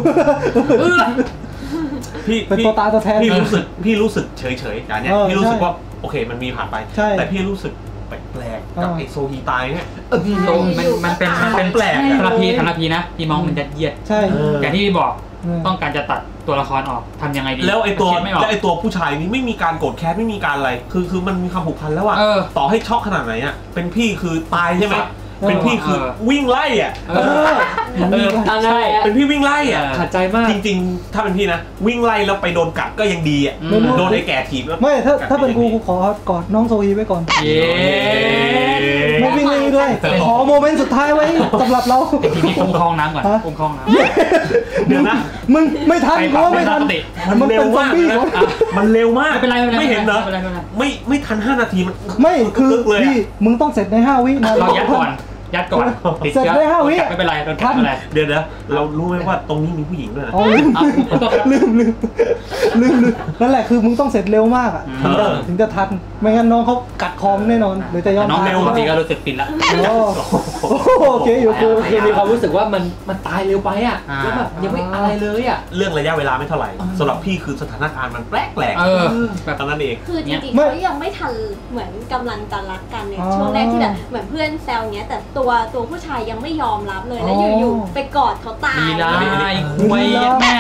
พี่เป็นตัวตายตัวแทนพี่รู้สึกพี่รู้สึกเฉยเฉยอย่างเนี้ยพี่รู้สึกว่าโอเคมันมีผ่านไปแต่พี่รู้สึกแปลกๆกับไอโซฮีตายเนี่ยโซมันมันเป็นมันเป็นแปลกสารพีสารพีนะพี่มองมันยัดเยียดใช่อย่างที่บอกต้องการจะตัดตัวละครออกทำยังไงดีแล้วไอตัวแล้วไอตัวผู้ชายนี้ไม่มีการโกรธแค้นไม่มีการอะไรคือคือมันมีความผูกพันแล้วอะต่อให้ช็อกขนาดไหนอะเป็นพี่คือตายใช่ไหมเป็นพี่คือวิ่งไล่อ่ะเออเออใช่เป็นพี่วิ่งไล่อ่ะขัดใจมากจริงๆถ้าเป็นพี่นะวิ่งไล่แล้วไปโดนกัดก็ยังดีอ่ะโดนไอ้แก่ถีบแล้วไม่ถ้าถ้าเป็นกูกูขอกอดน้องโซฮีไว้ก่อนไม่วิ่งเลยด้วยขอโมเมนต์สุดท้ายไว้สำหรับเราทีนี้คุ้มครองน้ำก่อนคุ้มครองน้ำเดี๋ยวนะมึงไม่ทันกูไม่ทันมันเร็วมากมันเร็วมากไม่เป็นไรไม่เห็นเหรอไม่ไม่ทันห้านาทีมันไม่คือพี่มึงต้องเสร็จในห้าวินะเรายัดก่อนยัดก่อนติดเชื้อได้ห้าวิไม่เป็นไรโดนกัดไม่เป็นไรเดี๋ยวเดี๋ยวเรารู้ไหมว่าตรงนี้มีผู้หญิงด้วยนะอ๋อลืมลืมลืมลืมลืมนั่นแหละคือมึงต้องเสร็จเร็วมากอ่ะถึงจะทันไม่งั้นน้องเขากัดคอมแน่นอนเลยจะยอมน้องเร็วบางทีก็รู้สึกปิดละโอเคอยู่คือคือมีความรู้สึกว่ามันมันตายเร็วไปอ่ะแล้วแบบยังไม่อะไรเลยอ่ะเรื่องระยะเวลาไม่เท่าไหร่สำหรับพี่คือสถานการณ์มันแปลกแปลกแบบนั้นเองคือจริงๆเขายังไม่ทันเหมือนกำลังจะรักกันในช่วงแรกที่แบบเหมือนเพื่อนแซวเงี้ยแต่ตัวตัวผู้ชายยังไม่ยอมรับเลยแล้วอยู่ๆไปกอดเขาตายได้คุยแม่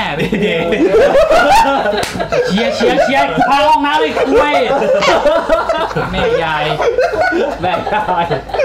เชียร์เชียร์เชียร์พาลงน้ำเลยคุยแม่ยายแม่ยาย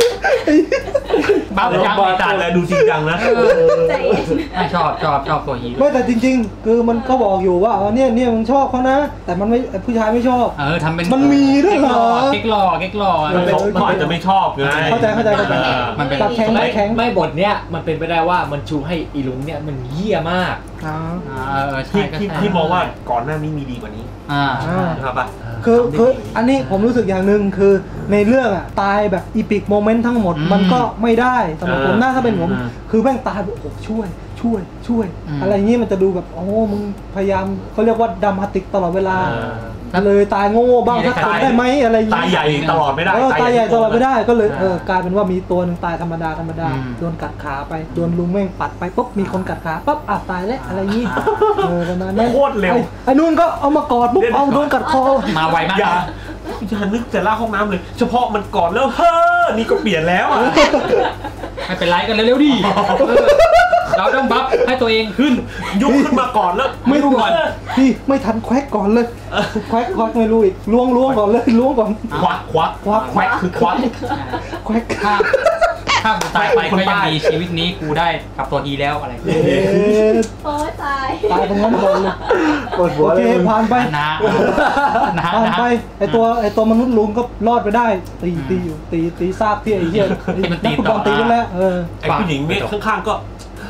บ้าจังไม่ตัดเลยดูจริงจังนะไม่ชอบชอบชอบตัวฮีไม่แต่จริงๆคือมันก็บอกอยู่ว่าเนี่ยเนี่ยมึงชอบเขานะแต่มันไม่ผู้ชายไม่ชอบเออทำเป็นมันมีด้วยเหรอเก๊กหล่อเก๊กหล่อเขาอาจจะไม่ชอบไงเข้าใจเข้าใจเข้าใจมันเป็นตัดแข็งไม่แข็งไม่บทเนี้ยมันเป็นไปได้ว่ามันชูให้อีลุงเนี่ยมันเหี้ยมากที่ที่มองว่าก่อนหน้านี้มีดีกว่านี้อ่าครับป่ะคือคืออันนี้ผมรู้สึกอย่างหนึ่งคือในเรื่องอ่ะตายแบบอีพิกโมเมนต์ทั้งหมดมันก็ไม่ได้สำหรับผมน่าถ้าเป็นผมคือแม่งตายแบบโอ้ช่วยช่วยช่วยอะไรอย่างนี้มันจะดูแบบโอ้มึงพยายามเขาเรียกว่าดรามาติกตลอดเวลาเลยตายโง่บ้างถ้าตายได้ไหมอะไรตายใหญ่ตลอดไม่ได้ตายใหญ่ตลอดไม่ได้ก็เลยเออกลายเป็นว่ามีตัวนึงตายธรรมดาธรรมดาโดนกัดขาไปโดนลุงแม่งปัดไปปุ๊บมีคนกัดขาปุ๊บอ่ะตายแล้วอะไรอย่างนี้เออประมาณนั้นโคตรเร็วไอ้นู่นก็เอามากอดปุ๊บเอาโดนกัดคอมาไวมากอย่านึกแต่ล่าห้องน้ำเลยเฉพาะมันกอดแล้วเฮ้อนี่ก็เปลี่ยนแล้วอ่ะไม่เป็นไรกันเร็วๆดิเราต้องบัฟให้ตัวเองขึ้นยุบขึ้นมาก่อนแล้วไม่รู้ก่อนพี่ไม่ทันแควกก่อนเลยแควกควักไม่รู้อีกล้วงล้วงก่อนเลยล้วงก่อนควักควักควักแควกคือควักแควกถ้าถ้ากูตายไปก็ยังดีชีวิตนี้กูได้กับตัวดีแล้วอะไรโอ้ยตายตายตรงนั้นหมดเลยปวดหัวเลยผ่านไปนะผ่านไปไอตัวไอตัวมนุษย์ลุงก็รอดไปได้ตีตีอยู่ตีตีซากที่ไอเหี้ยมันตีต่อตีกันแล้วเออไอผู้หญิงเนี่ยข้างๆก็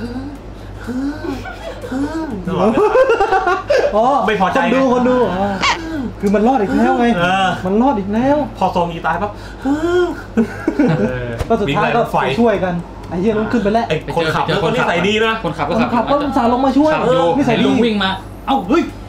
อ๋อไม่พอใจคนดูคนดูคือมันรอดอีกแล้วไงมันรอดอีกแล้วพอโซมีตายปั๊บก็สุดท้ายก็ช่วยกันไอ้เหี้ยลุงขึ้นไปแล้วไอ้คนขับก็นิสัยดีนะคนขับก็ขับก็สาลงมาช่วยนิสัยดีลุงวิ่งมาเอ้าเฮ้ย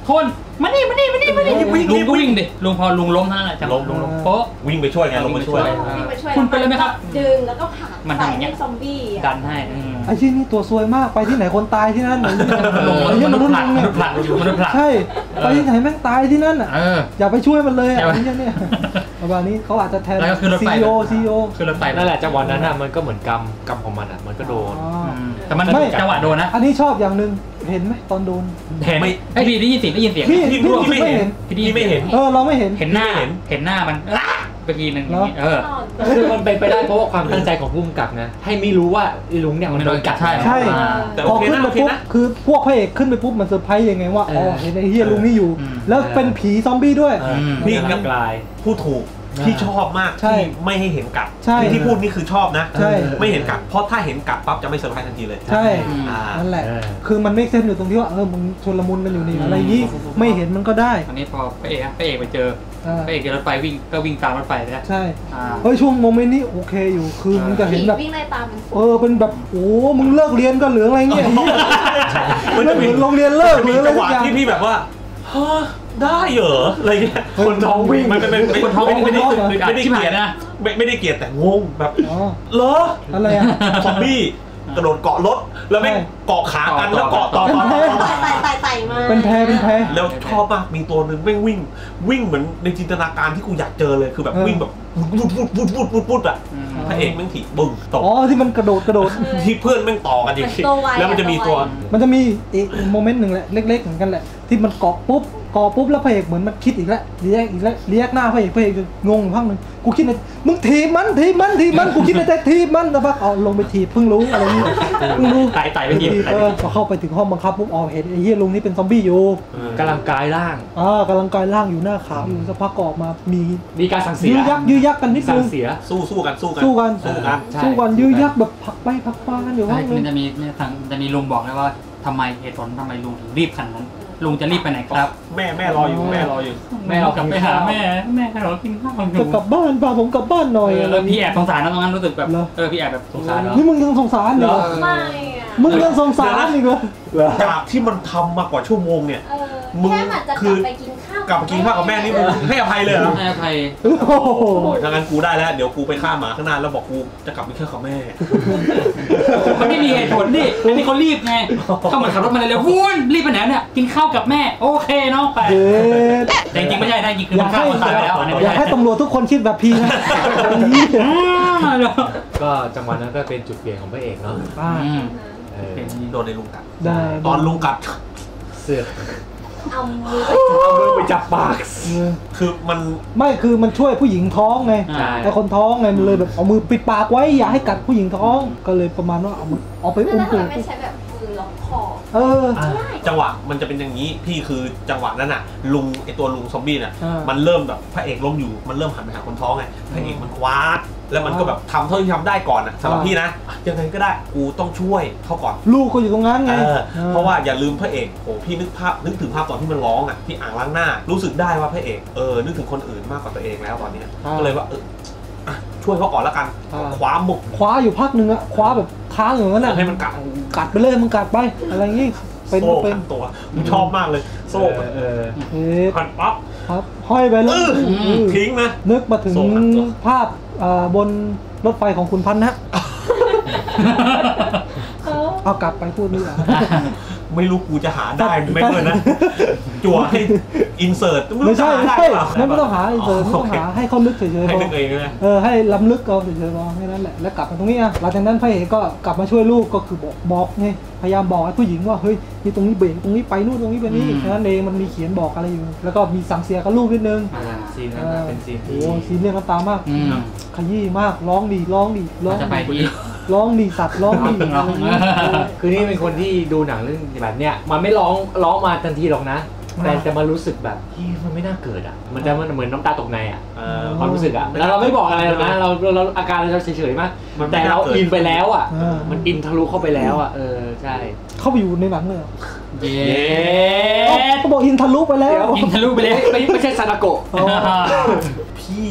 โทนมานี่มานี่มานี่มานี่ลุงก็วิ่งดิลุงพอลุงล้มเท่านั้นแหละจังล้มล้มล้มโป๊ะวิ่งไปช่วยไงลงไปช่วยวิ่งไปช่วยคุณเป็นอะไรไหมครับดึงแล้วก็ผลักมันทำอย่างเงี้ยใส่ให้ซอมบี้อะดันให้ไอ้ที่นี่ตัวซวยมากไปที่ไหนคนตายที่นั่นลงไอ้ที่มมนุนุษษย์ย์ผลักลุงมเนี่ยนุษย์ผลักมนุษย์ผลักใช่ไปที่ไหนแม่งตายที่นั่นอ่ะเอออย่าไปช่วยมันเลยใช่อะไหมไรเงี้ยเนี่ยประมาณนี้เขาอาจจะแทนแล้วก็คือรถไฟซีอีโอซีอีโอคือรถไฟนั่นแหละจังหวะนั้นน่ะมันก็เหมือนกรรมกรรมของมันอ่ะมันก็โดนแต่มันไม่จังหวะโดนนะอันนี้ชอบอย่างหนึ่งเห็นไหมตอนโดนเห็นไอ้พี่ได้ยินเสียงได้ยินเสียงพี่พี่พี่พี่ไม่เห็นพี่ได้ยิพี่นไม่เห็นเออเราไม่เห็นเห็นหน้าเห็นเห็นหน้ามันไปทีนึงเหรอเออคือมันเป็นไปได้เพราะว่าความตั้งใจของผู้กำกับนะให้ไม่รู้ว่าไอ้ลุงเนี่ยมันโดนกัดใช่ใช่แต่พโออเคขึ้นนะไปโอเคปุ๊บนะคือพวกพระเอกขึ้นไปปุ๊บมันเซอร์ไพรส์ยังไงว่าอ๋อเห็นไอ้เฮียลุงนี่อยู่ แล้วเป็นผีซอมบี้ด้วยเออนี่มันกลายพูดถูกที่ชอบมากใช่ที่ไม่ให้เห็นกัดใช่ที่ที่พูดนี่คือชอบนะใช่ไม่เห็นกัดเพราะถ้าเห็นกัดปั๊บจะไม่เซอร์ไพรส์ทันทีเลยใช่อ่านั่นแหละเออคือมันไม่เซนอยู่ตรงที่ว่าเออมึงชนละมุนกันอยู่นี่อะไรอย่างนี้ไม่เห็นมันก็ได้อันนี้พอพระเอกพระเอกไปเจออ่าพระเอกเจอรถไฟวิ่งก็วิ่งตามรถไฟเลยใช่อ่าเฮ้ยช่วงโมเมนต์นี้โอเคอยู่คือมึงจะเห็นแบบวิ่งไล่ตามมันเออเป็นแบบโอ้มึงเลิกเรียนก็เหลืองอะไรเงี้ยมันเลิจะกมีเหมือนโรงเรียนเลิกจะหรืมีออะไรจังหสัวะกอย่างที่พี่แบบว่าฮะได้เหรออะไรเงี้ยคนท้องวิ่งไม่ไม่ไม่ไม่คนท้องไม่ไม่ได้คนท้องไม่ได้ชิบเกหาลียยดนะไม่ไม่ได้เกลียดแต่งงแบบอ๋อเหรออะไรอ่ะซอมบี้กระโดดเกาะรถแล้วไม่งใช่เกาะขากันแล้วเกาะต่อต่อต่อต่อไต่ไต่ไต่มาเป็นแพรเป็นแพรแล้วชอบมากมีตัวหนึ่งแม่งวิ่ง วิ่งเหมือนในจินตนาการที่กูอยากเจอเลยคือแบบเออวิ่งแบบวุดวุดวุดวุดวุดวุดอ่ะพระเอกแม่งถีบบึ้งตกอ๋อที่มันกระโดดกระโดดที่เพื่อนแม่งต่อกันอีกแล้วมันจะมีตัวมันจะมีอีกโมเมนต์หนึ่งแหละเล็กๆเหมือนกันแหละที่มันเกาะปุ๊บเกาะปุ๊บแล้วพระเอกเหมือนมันคิดอีกแล้วเรียกอีกแล้วเรียกหน้าพระเอกพระเอกจะงงอยู่พักหนึ่งกูคิดในมึงถีบมันถีบมันถีบมันกูคิดในใจถีบมันแล้วพักเอาลงไปถีบเพิ่งรู้อะไรนี่เพิ่งรู้ไต่ไต่ไปทีเออพอเข้าไปถึงห้องบังคับปุ๊บอ๋อเห็นไอ้เหี้ยลุงนี่เป็นซอมบี้อยู่กำลังกายร่างอ่ากำลังกายร่างอยู่หน้าขาวอยู่สักพักก็ออกมามีมีการสั่งเสียืย้อยักยื้อยักกันนิดสั่นึงงเสียสู้สู้กันสู้กันสู้กันสู้กันใช่สู้กันยื้อยักแบบผลักไปผลักมากันอยู่ใช่ห้องคือนึมันงจะมีเนี่ยทางจะมีลุงบอกเลยว่าทำไมเหตุผลทำไมลุงถึงรีบขนาดนั้นลุงจะรีบไปไหนครับแม่แม่รออยู่แม่รออยู่แม่เรากลับไปหาแม่แม่ให้เรากินข้าวอจะยู่กลับบ้านป่ะผมกลับบ้านหน่อยอะไรแล้วพี่แอบสงสารนะตรงนั้นรู้สึกแบบเหรอเออพี่แอบแบบสงสารเหรอนี่มึงยังสงสารอยู่เหรอไม่อะมึงยังสงสารอีกเหรอจากที่มันทำมากว่าชั่วโมงเนี่ยเออมึงแค่มันจะกคืลัอบไปกินข้าวกลับมากินข้าวกับแม่นี่มึงให้อภัยเลยเหรอให้อภัยโอ้โหโอ้ยถ้างั้นกูได้แล้วเดี๋ยวกูไปฆ่าหมาข้างหน้าแล้วบอกกูจะกลับไปเที่ยวกับแม่มันไม่มีเหตุผลดิอันนี้เขารีบไงก็เหมือนขับรถมาเร็วๆวุ่นรีบไปไหนเนี่ยกินข้าวกับแม่โอเคน้องไปเด็ดแต่จริงๆไม่ใช่นะจริงๆคืออมัยาน กฆ่าให้คนตายไปแล้วอันนี้ไม่อยากใช่ให้ตำรวจทุกคนคิดแบบพี่นะอืมเดี๋ยวก็จังหวะนั้นก็เป็นจุดเปลี่ยนของพระเอกเนาะอ่าอืมเออเป็นโดนในลุงกัดได้ตอนลุงกัดเสือกเอามือเอามือไปจับปากเออคือมันไม่คือมันช่วยผู้หญิงท้องไงใช่ไอคนท้องไงมันเลยแบบเอามือปิดปากไว้อย่าให้กัดผู้หญิงท้องก็เลยประมาณว่าเอามือเอาไปนั่อุ้นมนะตูทำดไมไม่ใช้แบบมือล็อกคอเออจังหวะมันจะเป็นอย่างนี้พี่คือจังหวะนั้นน่ะ ลุงไอตัวลุงซอมบี้น่ะอ่ามัมันเริ่มแบบพระเอกล้มอยู่มันเริ่มหันไปหาคนท้องไงพระเอกมันคว้าแล้วมันก็แบบทำเท่าที่ทำได้ก่อนนะสำหรับอ่าพี่นะยังไงก็ได้กูต้องช่วยเขาก่อนลูกก็อยู่ตรงนั้นไงเออออเพราะว่าอย่าลืมพระเอกโอ้พี่นึกภาพนึกถึงภาพตอนที่มันร้องอ่ะที่อ่างล้างหน้า รู้สึกได้ว่าพระเอกเออนึกถึงคนอื่นมากกว่าตัวเองแล้วตอนเนี้ยก็เลยว่าเอออ่ะช่วยเขาก่อนแล้วกันคว้าหมุกคว้าอยู่พักหนึ่งอะคว้าแบบค้างอย่างนั้นอะให้มันกัดกัดไปเลยมึงกัดไปอะไรงี้เป็นโซ่เป็นพันตัวมึงชอบมากเลยโซ่เออเออเอ๊ะพันปั๊บครับห้อยไปแล้วอื้อเออทิ้งนะนึกมาถึงโซ่พันตัวภาพอ่าบนรถไฟของคุณพันธ์นะเออเอากลับไปพูดนี่แหละไม่รู้กูจะหาได้ไหมเลยนะจั่วให้อินเสิร์ตไม่ใช่จะไม่หาใช่ด้หรือเปล่าไม่ต้องหาเสริมไม่ต้องหาให้เขานึกเฉยๆให้พอนึกเองนะเออให้ล้ำลึกเอาเฉยๆพอแค่นั้นแหละแล้วกลับมาตรงนี้อ่ะหลังจากนั้นพระเอกก็กลับมาช่วยลูกก็คือบอกบอกไงพยายามบอกให้ผู้หญิงว่าเฮ้ยนี่ตรงนี้เบรกตรงนี้ไปนู่นตรงนี้ไปนี่แค่นั้นเองมันมีเขียนบอกอะไรอยู่แล้วก็มีสั่งเสียกับลูกนิดนึงอ่าซีนนั้นน่ะเป็นซีนโอ้ที่โหซีนเรียกน้ำตามากอืมขยี้มากร้องดีร้องดีร้องจะไปดีที่ร้องดีสัตว์ร้องดีร้องคือนี่เป็นคนที่ดูหนังเรื่องแบบเนี้ยมันไม่ร้องร้องมาทันทีหรอกนะ แต่จะมารู้สึกแบบเฮ้ยมันไม่น่าเกิดอ่ะ มันจะมันเหมือนน้ำตาตกในอ่ะเออความรู้สึกอ่ะแล้วเราไม่บอกอะไรหรอกนะเราเราอาการเราเฉยๆมากมันไม่แต่เราน่าเกิดอินไปแล้วอ่ะอ่ามันอินทะลุเข้าไปแล้วอ่ะเออใช่เข้าไปอยู่ในหนังเลยเหรอเย้เอ้าเขาบอกอินทะลุไปแล้วยิงทะลุไปเลยไม่ไม่ใช่ซานาโกะอ๋อพี่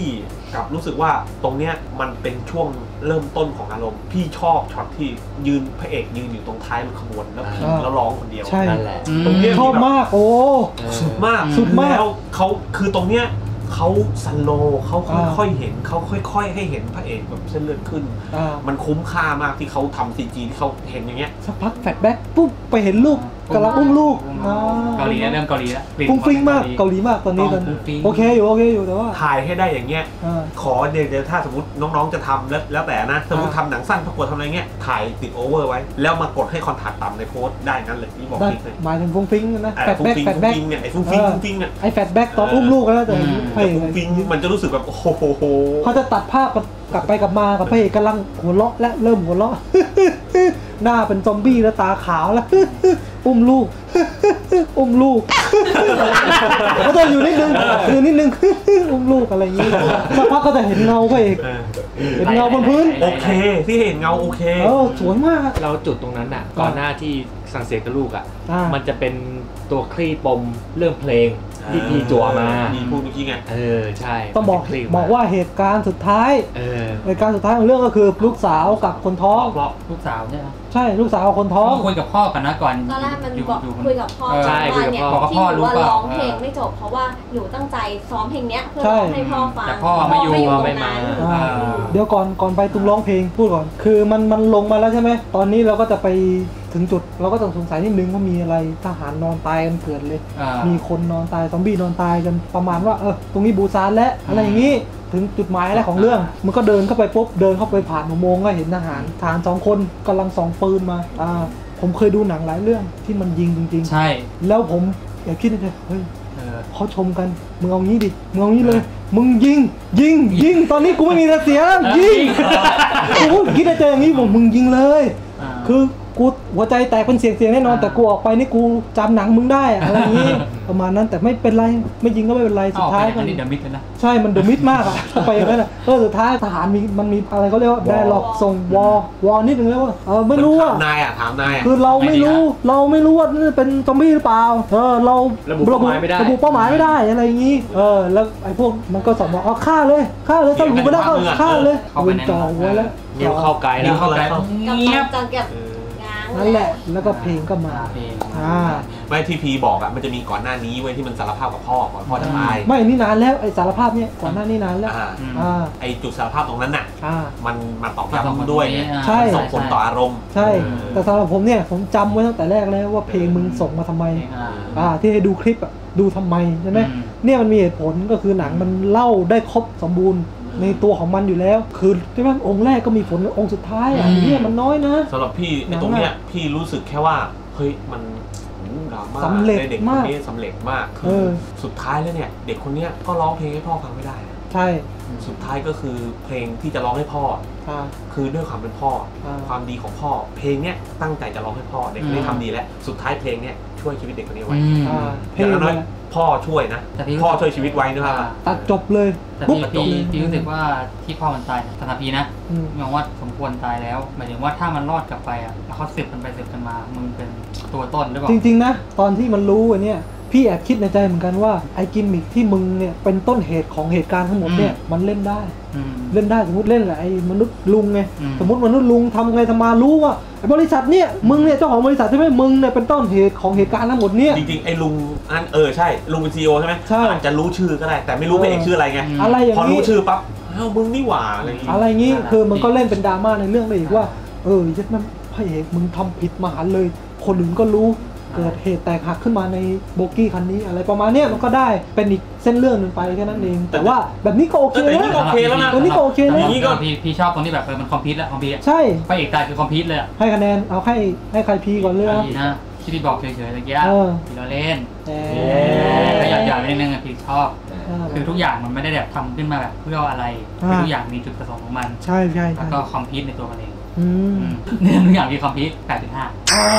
กับรู้สึกว่าตรงเนี้ยมันเป็นช่วงเริ่มต้นของอารมณ์พี่ชอบช็อตที่ยืนพระเอกยืนอยู่ตรงท้ายรถขบวนแล้วพิงแล้วร้องคนเดียวใช่นั่นแหละตรงเนี้ยชอบมากโอ้สุดมากสุดมากแล้วเขาคือตรงเนี้ยเขาซันโลเขาค่อยๆเห็นเขาค่อยๆให้เห็นพระเอกแบบเส้นเลือดขึ้นอ่ามันคุ้มค่ามากที่เขาทำซีจีที่เขาเห็นอย่างเงี้ยสักพักแฟลชแบ็กปุ๊บไปเห็นลูกกำลังอุ้มลูกอ่าเกาหลีนะเริ่มเกาหลีแล้วฟุ้งฟิ้งมากเกาหลีมากตอนนี้ตอนฟุ้งฟิ้งโอเคอยู่โอเคอยู่แต่ว่าถ่ายให้ได้อย่างเงี้ยอ่าขอเดี๋ยวถ้าสมมติน้องๆจะทำแล้วแล้วแต่นะสมมติทำหนังสั้นประกวดทำอะไรเงี้ยถ่ายติดโอเวอร์ไว้แล้วมากดให้คอนทราสต์ต่ำในโพสต์ได้งั้นเลยที่บอกได้พี่เลยหมายถึงฟุ้งฟิ้งนะไอ้แฟลชฟุ้งแบ็กฟิ้งแฟลชแบ็กฟุ้งฟิ้งเนี่ยไอ้ฟุ้งฟิ้งฟุ้งฟิ้งเนี่ยไอ้แฟลชแบ็กตอนอุ้มลูกแล้วแต่พระเอกฟุ้งฟิ้งมันจะรู้สึกแบบโอ้โหเขาจะตัดภาพกลับไปกลับมากับพระเอกกำลังหัวเราะและเริ่มหัวเราะ หน้าเป็นซอมบี้แล้วตาขาวแล้ว อุ้มลูก อุ้มลูก ก็จะอยู่นิดนึงอยู่นิดนึง อุ้มลูกอะไรอย่างนี้สักพักก็จะเห็นเงาพระเอกเห็นเงาบนพื้นโอเคที่เห็นเงาโอเคเออสวยมากเราจุดตรงนั้นอ่ะก่อนหน้าที่สั่งเสียกับลูกอ่ะอ่ามัมันจะเป็นตัวคลี่ปมเรื่องเพลงที่พี่จั่วมามีพูดเมื่อกี้ไงเออใช่ต้องบอกมันเป็นคลี่บอกว่าเหตุการณ์สุดท้ายเออเหตุการณ์สุดท้ายของเรื่องก็คือลูกสาวกับคนท้องเพราะลูกสาวใช่ไหมใช่ลูกสาวกับคนท้องคุยกับพ่อกันนะก่อนตอนแรกมันยู่บอกยู่คุยกับพ่อใช่คุยกับพ่อบอกกับที่พ่อหนูรู้ว่าเปล่าร้องเพลงไม่จบเพราะว่าหนูตั้งใจซ้อมเพลงเนี้ยเพื่อใช่ร้องให้พ่อฟังแต่พ่อไม่อยู่ตรงไม่มานั้นอ่าเดี๋ยวก่อนก่อนไปตุ้งร้องเพลงพูดก่อน คือมันมันลงมาแล้วใช่ไหมตอนนี้เราก็จะไปถึงจุดเราก็ต้องสงสัยนิดนึงว่ามีอะไรทหารนอนตายกันเกิดเลยอ่ามีคนนอนตายซอมบี้นอนตายกันประมาณว่าเออตรงนี้บูซานแล้วอะไรอย่างนี้ถึงจุดหมายแล้วของเรื่อง มันก็เดินเข้าไปปุ๊บเดินเข้าไปผ่านอุโมงค์ก็เห็นทหารทหารสองคนกำลังส่องปืนมาอ่าผมเคยดูหนังหลายเรื่องที่มันยิงจริงใช่ๆ แล้วผมอยากคิดในใจเฮ้ยเออเขาชมกันมึงเอางี้ดิมึงเอางี้เลย มึงยิงยิงยิงตอนนี้กูไม่มีอะไรเสียแล้วยิงกูคิดในใจอย่างนี้ผมมึงยิงเลยอ่าคือกูหัวใจแตกเป็นเสียงเสียงแน่นอนแต่กูออกไปนี่กูจำหนังมึงได้อะอะไรอย่างนี้ ประมาณนั้นแต่ไม่เป็นไรไม่ยิงก็ไม่เป็นไรสุดท้ายอันนี้เดอะมิดเลยนะใช่มันเดอะมิดมากอะถ้าไปอย่างนั้นอะเออสุดท้ายทหารมีมันมีอะไรเขาเรียกว่าได้หลอกส่งวอวอนิดนึงแล้วว่าเออไม่รู้ว่าถามนายอ่ะถามนายอ่ะคือเราไม่รู้เราไม่รู้ว่านี่เป็นซอมบี้หรือเปล่าเออเราระบุเป้าหมายไม่ได้ระบุเป้าหมายไม่ได้อะไรอย่างนี้เออแล้วไอ้พวกมันก็สอนบอกเอาฆ่าเลยฆ่าเลยถ้าหลุดไปได้ก็ฆ่าเลยปืนจ่อหัวแล้วนิ้วเข้าไกลนิ้แล้ว วเข้าไปกับเงียบจังเก็บง้างนั่นแหละแล้วก็เพลงก็มาเพลงอ่าไม่ที่พีบอกอ่ะมันจะมีก่อนหน้านี้เว้ยที่มันสารภาพกับพ่อก่อนพ่อจะตายไม่นี่นานแล้วไอ้สารภาพเนี่ยก่อนหน้านี้นานแล้วอ่าอ่าไอจุดสารภาพตรงนั้นน่ะอ่ามันมาตอกย้ำด้วยไงใช่ส่งผลต่ออารมณ์ใช่แต่สำหรับผมเนี่ยผมจำไว้ตั้งแต่แรกแล้วว่าเพลงมึงส่งมาทำไมอ่าอ่าที่ให้ดูคลิปอ่ะดูทำไมใช่ไหมอืมเนี่ยมันมีเหตุผลก็คือหนังมันเล่าได้ครบสมบูรณ์ในตัวของมันอยู่แล้ว คือใช่ไหมองค์แรกก็มีผลองค์สุดท้ายอ่ะเนี่ยมันน้อยนะสำหรับพี่ไอตรงเนี้ยพี่รู้สึกแค่ว่าเฮ้ยมันดราม่าสำเร็จในเด็กคมาน กนี้สำเร็จมากเอคืออสุดท้ายแล้วเนี่ยเด็กคนเนี้ยก็ร้องเพลงให้พ่อฟังไม่ได้ใช่สุดท้ายก็คือเพลงที่จะร้องให้พ่ออ่าคือด้วยความเป็นพ่ออ่าความดีของพ่อ เพลงเนี้ยตั้งใจจะร้องให้พ่อเด็กคนนี้ทำดีแล้วสุดท้ายเพลงเนี้ยช่วยชีวิตเด็กคนนี้ไว้อืมอ่าเพอลย่างงน้อยเนี่ยๆพ่อช่วยนะแต่พี่พ่อช่วยชีวิตไว้นะครับตัดจบเลยแต่ปุ๊บพี่จบพี่เลยพี่รู้สึกว่าที่พ่อมันตายเนี่ยสำหรับพี่นะอืมมองว่าสมควรตายแล้วหมายถึงว่าถ้ามันรอดกลับไปอ่ะแล้วเขาสืบกันไปสืบกันมามึงเป็นตัวต้นหรือเปล่าจริงๆนะตอนที่มันรู้อันเนี้ยพี่แอบคิดในใจเหมือนกันว่าไอ้กิมมิคที่มึงเนี่ยเป็นต้นเหตุของเหตุการณ์ทั้งหมดเนี่ยมันเล่นได้อืมเล่นได้สมมติเล่นแหละไอ้มนุษย์ลุงไงอืมสมมติมนุษย์ลุงทำไงทำมารู้ว่าไอ้บริษัทเนี่ยมึงเนี่ยเจ้าของบริษัทใช่ไหมมึงเนี่ยเป็นต้นเหตุของเหตุการณ์ทั้งหมดเนี่ยจริงๆไอ้ลุงอันเออใช่ลุงเป็นซีอีโอใช่ไหมใช่อาจจะรู้ชื่อก็ได้ แต่ไม่รู้พระเอกชื่ออะไรไงอะไรอย่างพอนี้รู้ชื่อปั๊บอ้าวมึงนี่หว่าอะไรอย่างงี้อะไรอย่างงี้คือมันก็เล่นเป็นดราม่าในเรื่องได้อีกว่าเออยัดมันพระเอกมึงทำผิดมหันต์เลย คนอื่นก็รู้เกิดเหตุแตกหักขึ้นมาในโบกี้คันนี้อะไรประมาณเนี้ยมันก็ได้เป็นอีกเส้นเรื่องหนึ่งไปแค่นั้นเองแต่ว่าแบบนี้ก็โอเคแต่นะนี่ก็โอเคแล้วนะเออนี่ก็โอเคนะอย่างนี้ก็พี่พี่ชอบตรงที่แบบเออมันคอมพิวต์แล้วคอมพิวต์ใช่พระเอกตายคือคอมพิวต์เลยอ่ะให้คะแนนเอาให้ให้ใครพีก่อนเลยนะดีนะที่พี่บอกเฉยๆตะกี้เออพี่เราเล่นแหมก็อยากอยากนิดนึงอ่ะพี่ชอบเออคือทุกอย่างมันไม่ได้แบบทำขึ้นมาแบบเพื่ออะไรอ่าคือทุกอย่างมีจุดประสงค์ของมันใช่ใช่แล้วใช่ก็คอมพิวต์ในตัวมันเองอืมอืมเนี่ยทุกอย่างมีคอมพิวต์แปดจุดห้า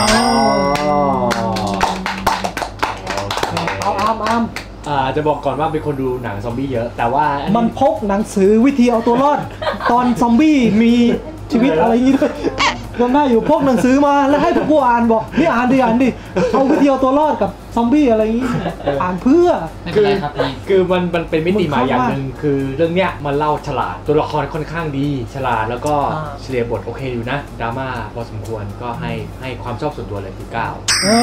เอาอามอามอ่าจะบอกก่อนว่าเป็นคนดูหนังซอมบี้เยอะ แต่ว่าอันมันนี้พกหนังสือวิธีเอาตัวรอด ตอนซอมบี้มีชีวิตอะไรอย่างงี้ด้วยจำได้อยู่พวกหนังสือมาแล้วให้พวกกูอ่านบอกนี่อ่านดิอ่านดิเอาวิธีเอาตัวรอดกับซอมบี้อะไรอย่างงี้อ่านเพื่อไม่เป็นไรครับพี่คือมันมันเป็นมิติใหม่อย่างหนึ่งคือเรื่องเนี้ยมันเล่าฉลาดตัวละครค่อนข้างดีฉลาดแล้วก็เฉลี่ยบทโอเคอยู่นะดราม่าพอสมควรก็ให้ให้ความชอบส่วนตัวเลยคือเก้า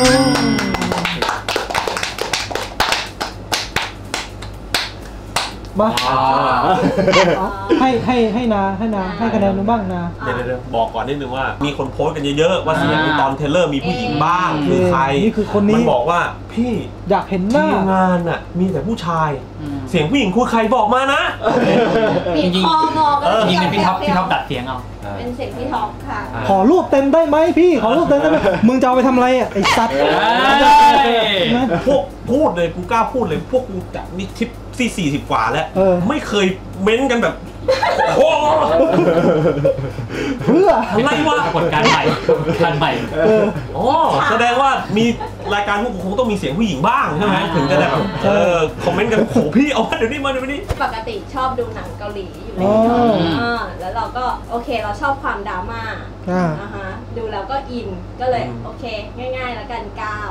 มาให้ให้ให้นาให้นาให้คะแนนนึงบ้างนาเดี๋ยวเดี๋ยวบอกก่อนนิดนึงว่ามีคนโพสต์กันเยอะๆว่าเสียงตอนเทเลอร์มีผู้หญิงบ้างคือใครนี่คือคนนี้มันบอกว่าพี่อยากเห็นหน้าทีมงานอ่ะมีแต่ผู้ชายเสียงผู้หญิงคือใครบอกมานะจริงๆจริงเป็นพี่ท็อปพี่ท็อปดัดเสียงเอาเป็นเสียงพี่ท็อปค่ะขอรูปเต็มได้ไหมพี่ขอรูปเต็มได้ไหมมึงจะเอาไปทำอะไรอ่ะไอ้สัตว์พวกพูดเลยกูกล้าพูดเลยพวกกูจับนี่ทิปที่สี่สิบกว่าแล้วไม่เคยเม้นกันแบบโอ้เพื่ออะไรวะกดการใหม่การใหม่อ๋อแสดงว่ามีรายการพวกกูคงต้องมีเสียงผู้หญิงบ้างใช่ไหมถึงจะแบบเออคอมเมนต์กันโหพี่เอาเดี๋ยวนี้มาเดี๋ยวนี้ปกติชอบดูหนังเกาหลีอยู่แล้วแล้วเราก็โอเคเราชอบความดราม่านะฮะดูแล้วก็อินก็เลยโอเคง่ายๆแล้วกันเก้า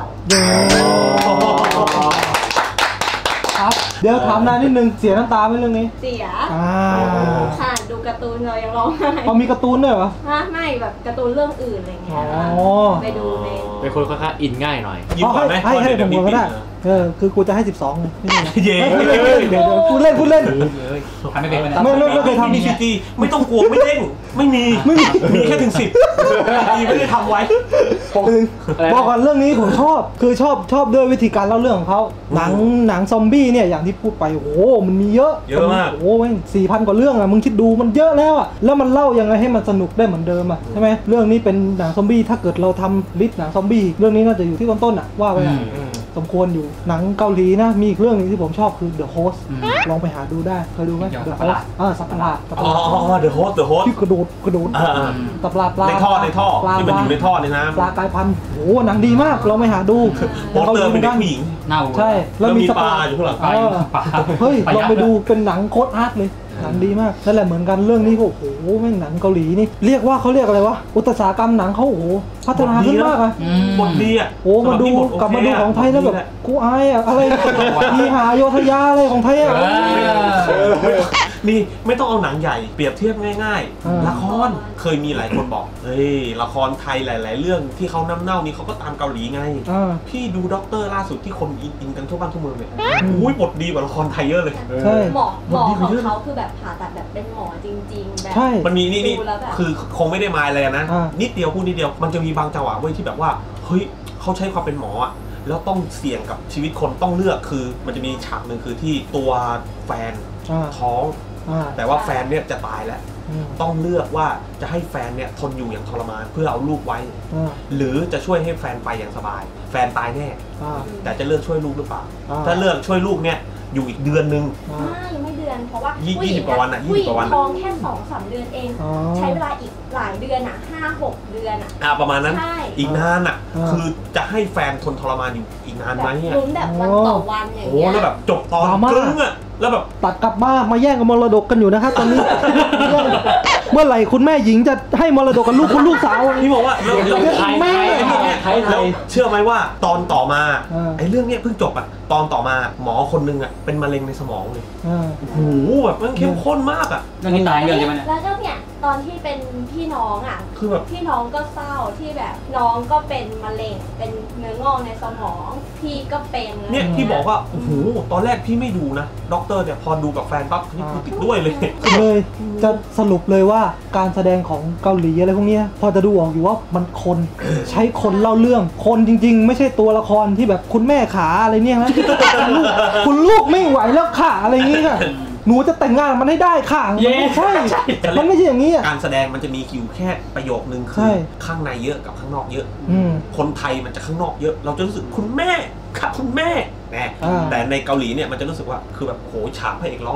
ครับเดี๋ยวถามนายนิดนึงเสียน้ำตาไหมเรื่องนี้เสียค่ะดูการ์ตูนเรายังร้องไห้พอมีการ์ตูนด้วยเหรอไม่แบบการ์ตูนเรื่องอื่นอะไรเงี้ยไปดูในเป็นคนค่อนข้างอินง่ายหน่อยยิ้มก่อนไหมให้ให้ผมก็ได้เออคือกูจะให้สิบสองเลยเย้เดี๋ยวพูดเล่นพูดเล่นทำไม่เป็นไม่ไม่ไม่เคยทำมีซีจีไม่ต้องกลัวไม่เด้งไม่มีไม่มีมีแค่ถึงสิบซีไม่ได้ทำไว้บอกก่อนเรื่องนี้ผมชอบคือชอบชอบด้วยวิธีการเล่าเรื่องของเขาหนังหนังซอมบี้เนี่ยอย่างที่พูดไปโอ้โหมันมีเยอะเยอะมากโอ้โหสี่พันกว่าเรื่องอะมึงคิดดูมันเยอะแล้วอะแล้วมันเล่ายังไงให้มันสนุกได้เหมือนเดิมอะใช่ไหมเรื่องนี้เป็นหนังซอมบี้ถ้าเกิดเราทำลิสต์หนังซอมบี้เรื่องนี้น่าจะอยู่ที่ต้นๆอะว่าไปสมควรอยู่หนังเกาหลีนะมีอีกเรื่องนึงที่ผมชอบคือ The Host ลองไปหาดูได้เคยดูไหม The Host อ่าสัตว์ประหลาดอ๋อ The Host The Host ที่กระโดดกระโดดตับปลาปลาในท่อในท่อที่มันอยู่ในท่อในน้ำปลากายพันธุ์โอ้หนังดีมากลองไปหาดูโปสเตอร์เป็นเด็กผู้หญิงใช่แล้วมีปลาอยู่ข้างหลังเฮ้ยลองไปดูเป็นหนังโคตรอาร์ตเลยหนังดีมากนั่นแหละเหมือนกันเรื่องนี้โอ้โหแม่งหนังเกาหลีนี่เรียกว่าเขาเรียกอะไรวะอุตสาหกรรมหนังเขาโอ้โหพัฒนาขึ้นมากอ่ะบทดีอ่ะโอ้มาดูกลับมาดูของไทยแล้วแบบกูอายอ่ะอะไรมีหาโยธยาอะไรของไทยอ่ะนี่ไม่ต้องเอาหนังใหญ่เปรียบเทียบง่ายๆละครเคยมีหลายคนบอกเฮ้ยละครไทยหลายๆเรื่องที่เขาน้ำเน่านี่เขาก็ตามเกาหลีไงพี่ดูด็อกเตอร์ล่าสุดที่คนอินกันทั่วบ้านทั่วเมืองเนี่ยอุ้ยบทดีกว่าละครไทยเยอะเลยหมอหมอของเขาคือแบบผ่าตัดแบบเป็นหมอจริงๆแบบมันมีนี่นี่คือคงไม่ได้มาอะไรนะนิดเดียวพูดนิดเดียวมันจะมีบางจังหวะเว้ยที่แบบว่าเฮ้ยเขาใช้ความเป็นหมออะแล้วต้องเสี่ยงกับชีวิตคนต้องเลือกคือมันจะมีฉากหนึ่งคือที่ตัวแฟนท้องแต่ว่าแฟนเนี่ยจะตายแล้วต้องเลือกว่าจะให้แฟนเนี่ยทนอยู่อย่างทรมานเพื่อเอาลูกไว้หรือจะช่วยให้แฟนไปอย่างสบายแฟนตายแน่แต่จะเลือกช่วยลูกหรือเปล่าถ้าเลือกช่วยลูกเนี่ยอยู่อีกเดือนนึงไม่ไม่เดือนเพราะว่ายี่สิบกว่าวันอ่ะยี่สิบกว่าวันท้องแค่สองสามเดือนเองใช้เวลาอีกหลายเดือนอ่ะห้าหกเดือนอ่ะอ่าประมาณนั้นอีกนานอ่ะคือจะให้แฟนทนทรมานอยู่อีกนานไหมเนี่ยลุ้นแบบวันต่อวันอย่างเงี้ยโอ้แล้วแบบจบตอนครึ่งอ่ะแล้วแบบตัดกลับบ้านมาแย่งกับมรดกกันอยู่นะครับตอนนี้เมื่อไหร่คุณแม่หญิงจะให้มรดกกับลูกคุณลูกสาวพี่บอกว่าแม่แล้วเชื่อไหมว่าตอนต่อมาไอ้เรื่องเนี้ยเพิ่งจบอ่ะตอนต่อมาหมอคนนึงอ่ะเป็นมะเร็งในสมองเลยโอ้โหแบบมันเข้มข้นมากอ่ะเรื่องนี้ตายเรื่องใช่ไหมเนี่ยแล้วก็เนี่ยตอนที่เป็นพี่น้องอ่ะคือแบบพี่น้องก็เศร้าที่แบบน้องก็เป็นมะเร็งเป็นเนื้องอกในสมองพี่ก็เป็นเนี่ยพี่บอกว่าโอ้โหตอนแรกพี่ไม่ดูนะด็อกเตอร์เนี่ยพอดูกับแฟนปั๊บนี่ติดด้วยเลยเลยจะสรุปเลยว่าการแสดงของเกาหลีอะไรพวกนี้พอจะดูออกอยู่ว่ามันคนใช้คนเล่าเรื่องคนจริงๆไม่ใช่ตัวละครที่แบบคุณแม่ขาอะไรเนี่ยนะคุณลูกไม่ไหวแล้วขาอะไรอย่างงี้ค่ะหนูจะแต่งงานมันให้ได้ค่ะมันไม่ใช่มันไม่ใช่อย่างนี้การแสดงมันจะมีคิวแค่ประโยคนึงคือข้างในเยอะกับข้างนอกเยอะคนไทยมันจะข้างนอกเยอะเราจะรู้สึกคุณแม่ค่ะคุณแม่แน่แต่ในเกาหลีเนี่ยมันจะรู้สึกว่าคือแบบโหฉากพระเอกร้องเลย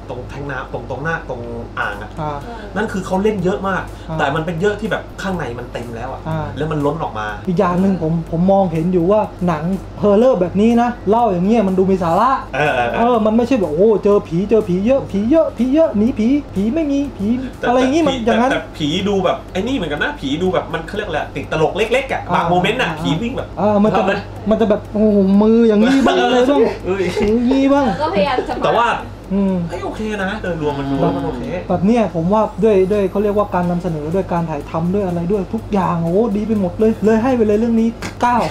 ตรงแทงน้ำตรงตรงหน้าตรงอ่างอ่ะอ่านั่นคือเขาเล่นเยอะมากอ่าแต่มันเป็นเยอะที่แบบข้างในมันเต็มแล้วอ่ะอ่าแล้วมันล้นออกมาอีกอย่างหนึ่งผมผมมองเห็นอยู่ว่าหนังเฮอร์เรอร์แบบนี้นะเล่าอย่างเงี้ยมันดูมีสาระเออเออเออมันไม่ใช่แบบโอ้เจอผีเจอผีเยอะผีเยอะผีเยอะหนีผีผีไม่มีผีแต่อะไรอย่างงี้มันแต่อย่างนั้นแต่ผีดูแบบไอ้นี่เหมือนกันนะผีดูแบบมันเขาเรียกอะไรติดตลกเล็กๆอ่ะบางโมเมนต์อ่ะผีวิ่งแบบเออมันจะแบบมันจะแบบโอ้โหมืออย่างนี้บ้างอะไรบ้างเอ้ยอย่างนี้บ้างก็พยายามจะแต่ว่าอืมเฮ้ยโอเคนะโดยรวมมันดูแล้วมันโอเคแบบเนี้ยผมว่าด้วยด้วยเขาเรียกว่าการนำเสนอด้วยการถ่ายทำด้วยอะไรด้วยทุกอย่างโอ้โหดีไปหมดเลยเลยให้ไปเลยเรื่องนี้เก้า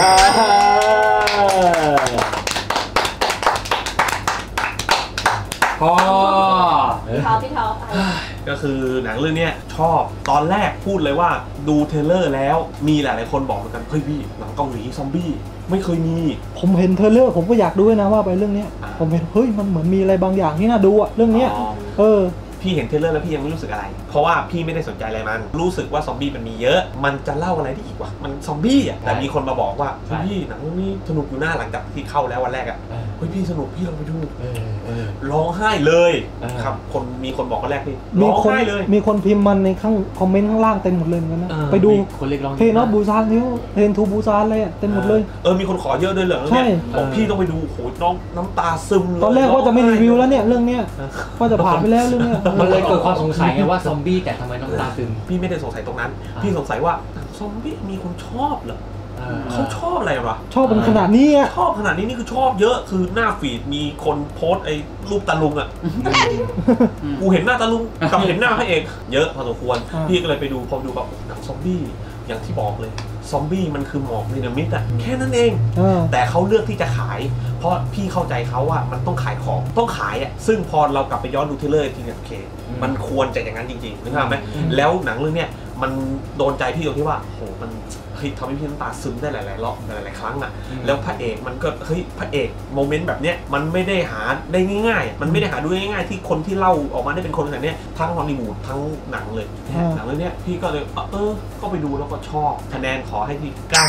พอพี่ท็อปพี่ท็อปอะไรก็คือหนังเรื่องเนี้ยชอบตอนแรกพูดเลยว่าดูเทรลเลอร์แล้วมีหลายๆคนบอกเหมือนกันเฮ้ยพี่หนังเกาหลีซอมบี้ไม่เคยมีผมเห็นเทรลเลอร์ผมก็อยากดูด้วยนะว่าไปเรื่องเนี้ยอ่าผมเห็นเฮ้ยมันเหมือนมีอะไรบางอย่างที่น่าดูอะเรื่องเนี้ยอ๋อเออพี่เห็นเทรลเลอร์แล้วพี่ยังไม่รู้สึกอะไร เพราะว่าพี่ไม่ได้สนใจอะไรมัน รู้สึกว่าซอมบี้มันมีเยอะ มันจะเล่าอะไรได้อีกวะ มันซอมบี้อ่ะ แต่มีคนมาบอกว่าเฮ้ยพี่หนังเรื่องนี้สนุกอยู่หน้าหลังจากที่เข้าแล้ววันแรกอ่ะ เฮ้ยพี่สนุกพี่ลองไปดูเออเออร้องไห้เลยเออครับ คนมีคนบอกวันแรกพี่มีร้องคนไห้เลยมีคนพิมพ์มันในข้างคอมเมนต์ข้างล่างเต็มหมดเลยเหมือนกันนะเออไปดูมีคนเรียกร้องเพลงนอตบูซานนิ้วเพลงทูบูซานเลยอะเต็มหมดเลยเออ มีคนขอเยอะด้วยเหรอใช่เนี่ยบอกพี่ต้องไปดูโหน้องน้ำตาซึมเลยตอนแรกว่าจะไม่รีวิวแล้วเนี่ยเรื่องเนี้ยว่าจะผ่านไปแล้วเรื่องเนี้ยมันเลยเกิดความสงสัยไงว่าซอมบี้แต่ทำไมน้ำตาซึมพี่ไม่ได้สงสัยตรงนั้นอ่าพี่สงสัยว่าหนังซอมบี้มีคนชอบเหรอเออเขาชอบอะไรวะชอบเป็นขนาดนี้อะชอบขนาดนี้นี่คือชอบเยอะคือหน้าฟีดมีคนโพสต์ไอ้รูปตาลุงอ่ะกูเห็นหน้าตาลุงกับเห็นหน้าพระเอกเยอะพอสมควรพี่ก็เลยไปดูพอดูแบบหนังซอมบี้อย่างที่บอกเลยซอมบี้มันคือหมอกนิรมิตอ่ะแค่นั้นเองเออแต่เขาเลือกที่จะขาย เพราะพี่เข้าใจเขาว่ามันต้องขายของต้องขายอ่ะซึ่งพอเรากลับไปย้อนดูเทรลเลอร์ทีเนี่ยโอเค มันควรจะอย่างนั้นจริงๆนึกภาพไหมแล้วหนังเรื่องเนี้ยมันโดนใจพี่ตรงที่ว่าโหมันเฮ้ยทำให้พี่น้ำตาซึมได้หลายๆรอบหลายๆครั้งอ่ะแล้วพระเอกมันก็เฮ้ยพระเอกโมเมนต์แบบเนี้ยมันไม่ได้หาได้ง่ายๆ มันไม่ได้หาดูง่ายๆที่คนที่เล่าออกมาได้เป็นคนขนาดเนี้ยทั้งฮอลลีวูดทั้งหนังเลยหนังเรื่องเนี้ยพี่ก็เลยเออก็ไปดูแล้วก็ชอบคะแนนขอให้ที่เก้า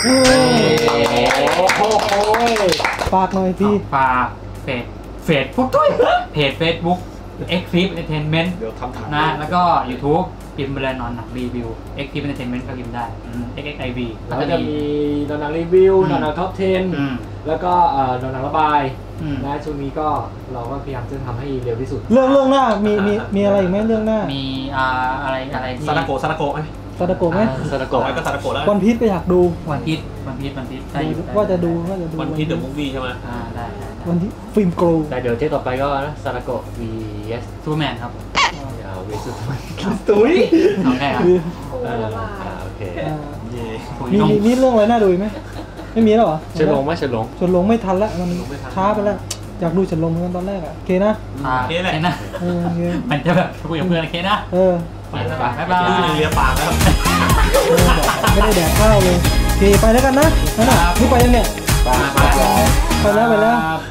ฝากหน่อยพี่ฝากเฟซเฟซบุ๊กด้วยเพจ Facebook Extreme Entertainment เดี๋ยวทำถามนะแล้วก็ YouTube พิมพ์ไปเลยนอนหนักรีวิว Extreme Entertainment ก็พิมพ์ได้ เอ็กซ์ เอ็กซ์ ไอ วีแล้วก็จะมีนอนหนังรีวิวอืมนอนหนังท็อปสิบอืมแล้วก็เอ่อนอนหนังระบายอืมนะช่วงนี้ก็เราก็พยายามจะทำให้เร็วที่สุดเรื่องเรื่องหน้ามีมีมีอะไรอีกไหมเรื่องหน้ามีอ่าอะไรอะไรที่ซาดาโกะซาดาโกะไหมซาดาโกะไหมอ่าซาดาต่อโกะไปก็ซาดาโกะแล้ววันพีชไปอยากดูวันพีชวันพีชวันพีชได้อยู่ได้ว่าจะดูว่าจะดูวันพีชเดอะมูฟวี่ใช่ไหมอ่าได้ได้ได้วันที่ฟิล์มโกลแต่เดี๋ยวเทปต่อไปก็นะซาดาโกะ วี เอสซูแมนครับอ่า วี สุดตุ้ยเอาแค่ครับโอ้อ่าละว่าอ่าโอเคอ่าเย่ผมมีต้องมีมีเรื่องอะไรน่าดูอีกไหมไม่มีแล้วเหรอเฉินหลงไหมเฉินหลงเฉินหลงไม่ทันแล้วมันช้าไปแล้วอยากดูเฉินหลงเหมือนกันตอนแรกอะโอเคนะอ่าโอเคแหละแค่นะเออโอเคมันจะแบบคุยกับเพื่อนโอเคนะเออไปไปบ๊ายบายดูในเลียปากแล้วเออไม่ได้แดกข้าวเลยโอเคไปแล้วกันนะนั่นน่ะนี่ไปยังเนี่ยไปไปไปแล้วไปแล้วครับ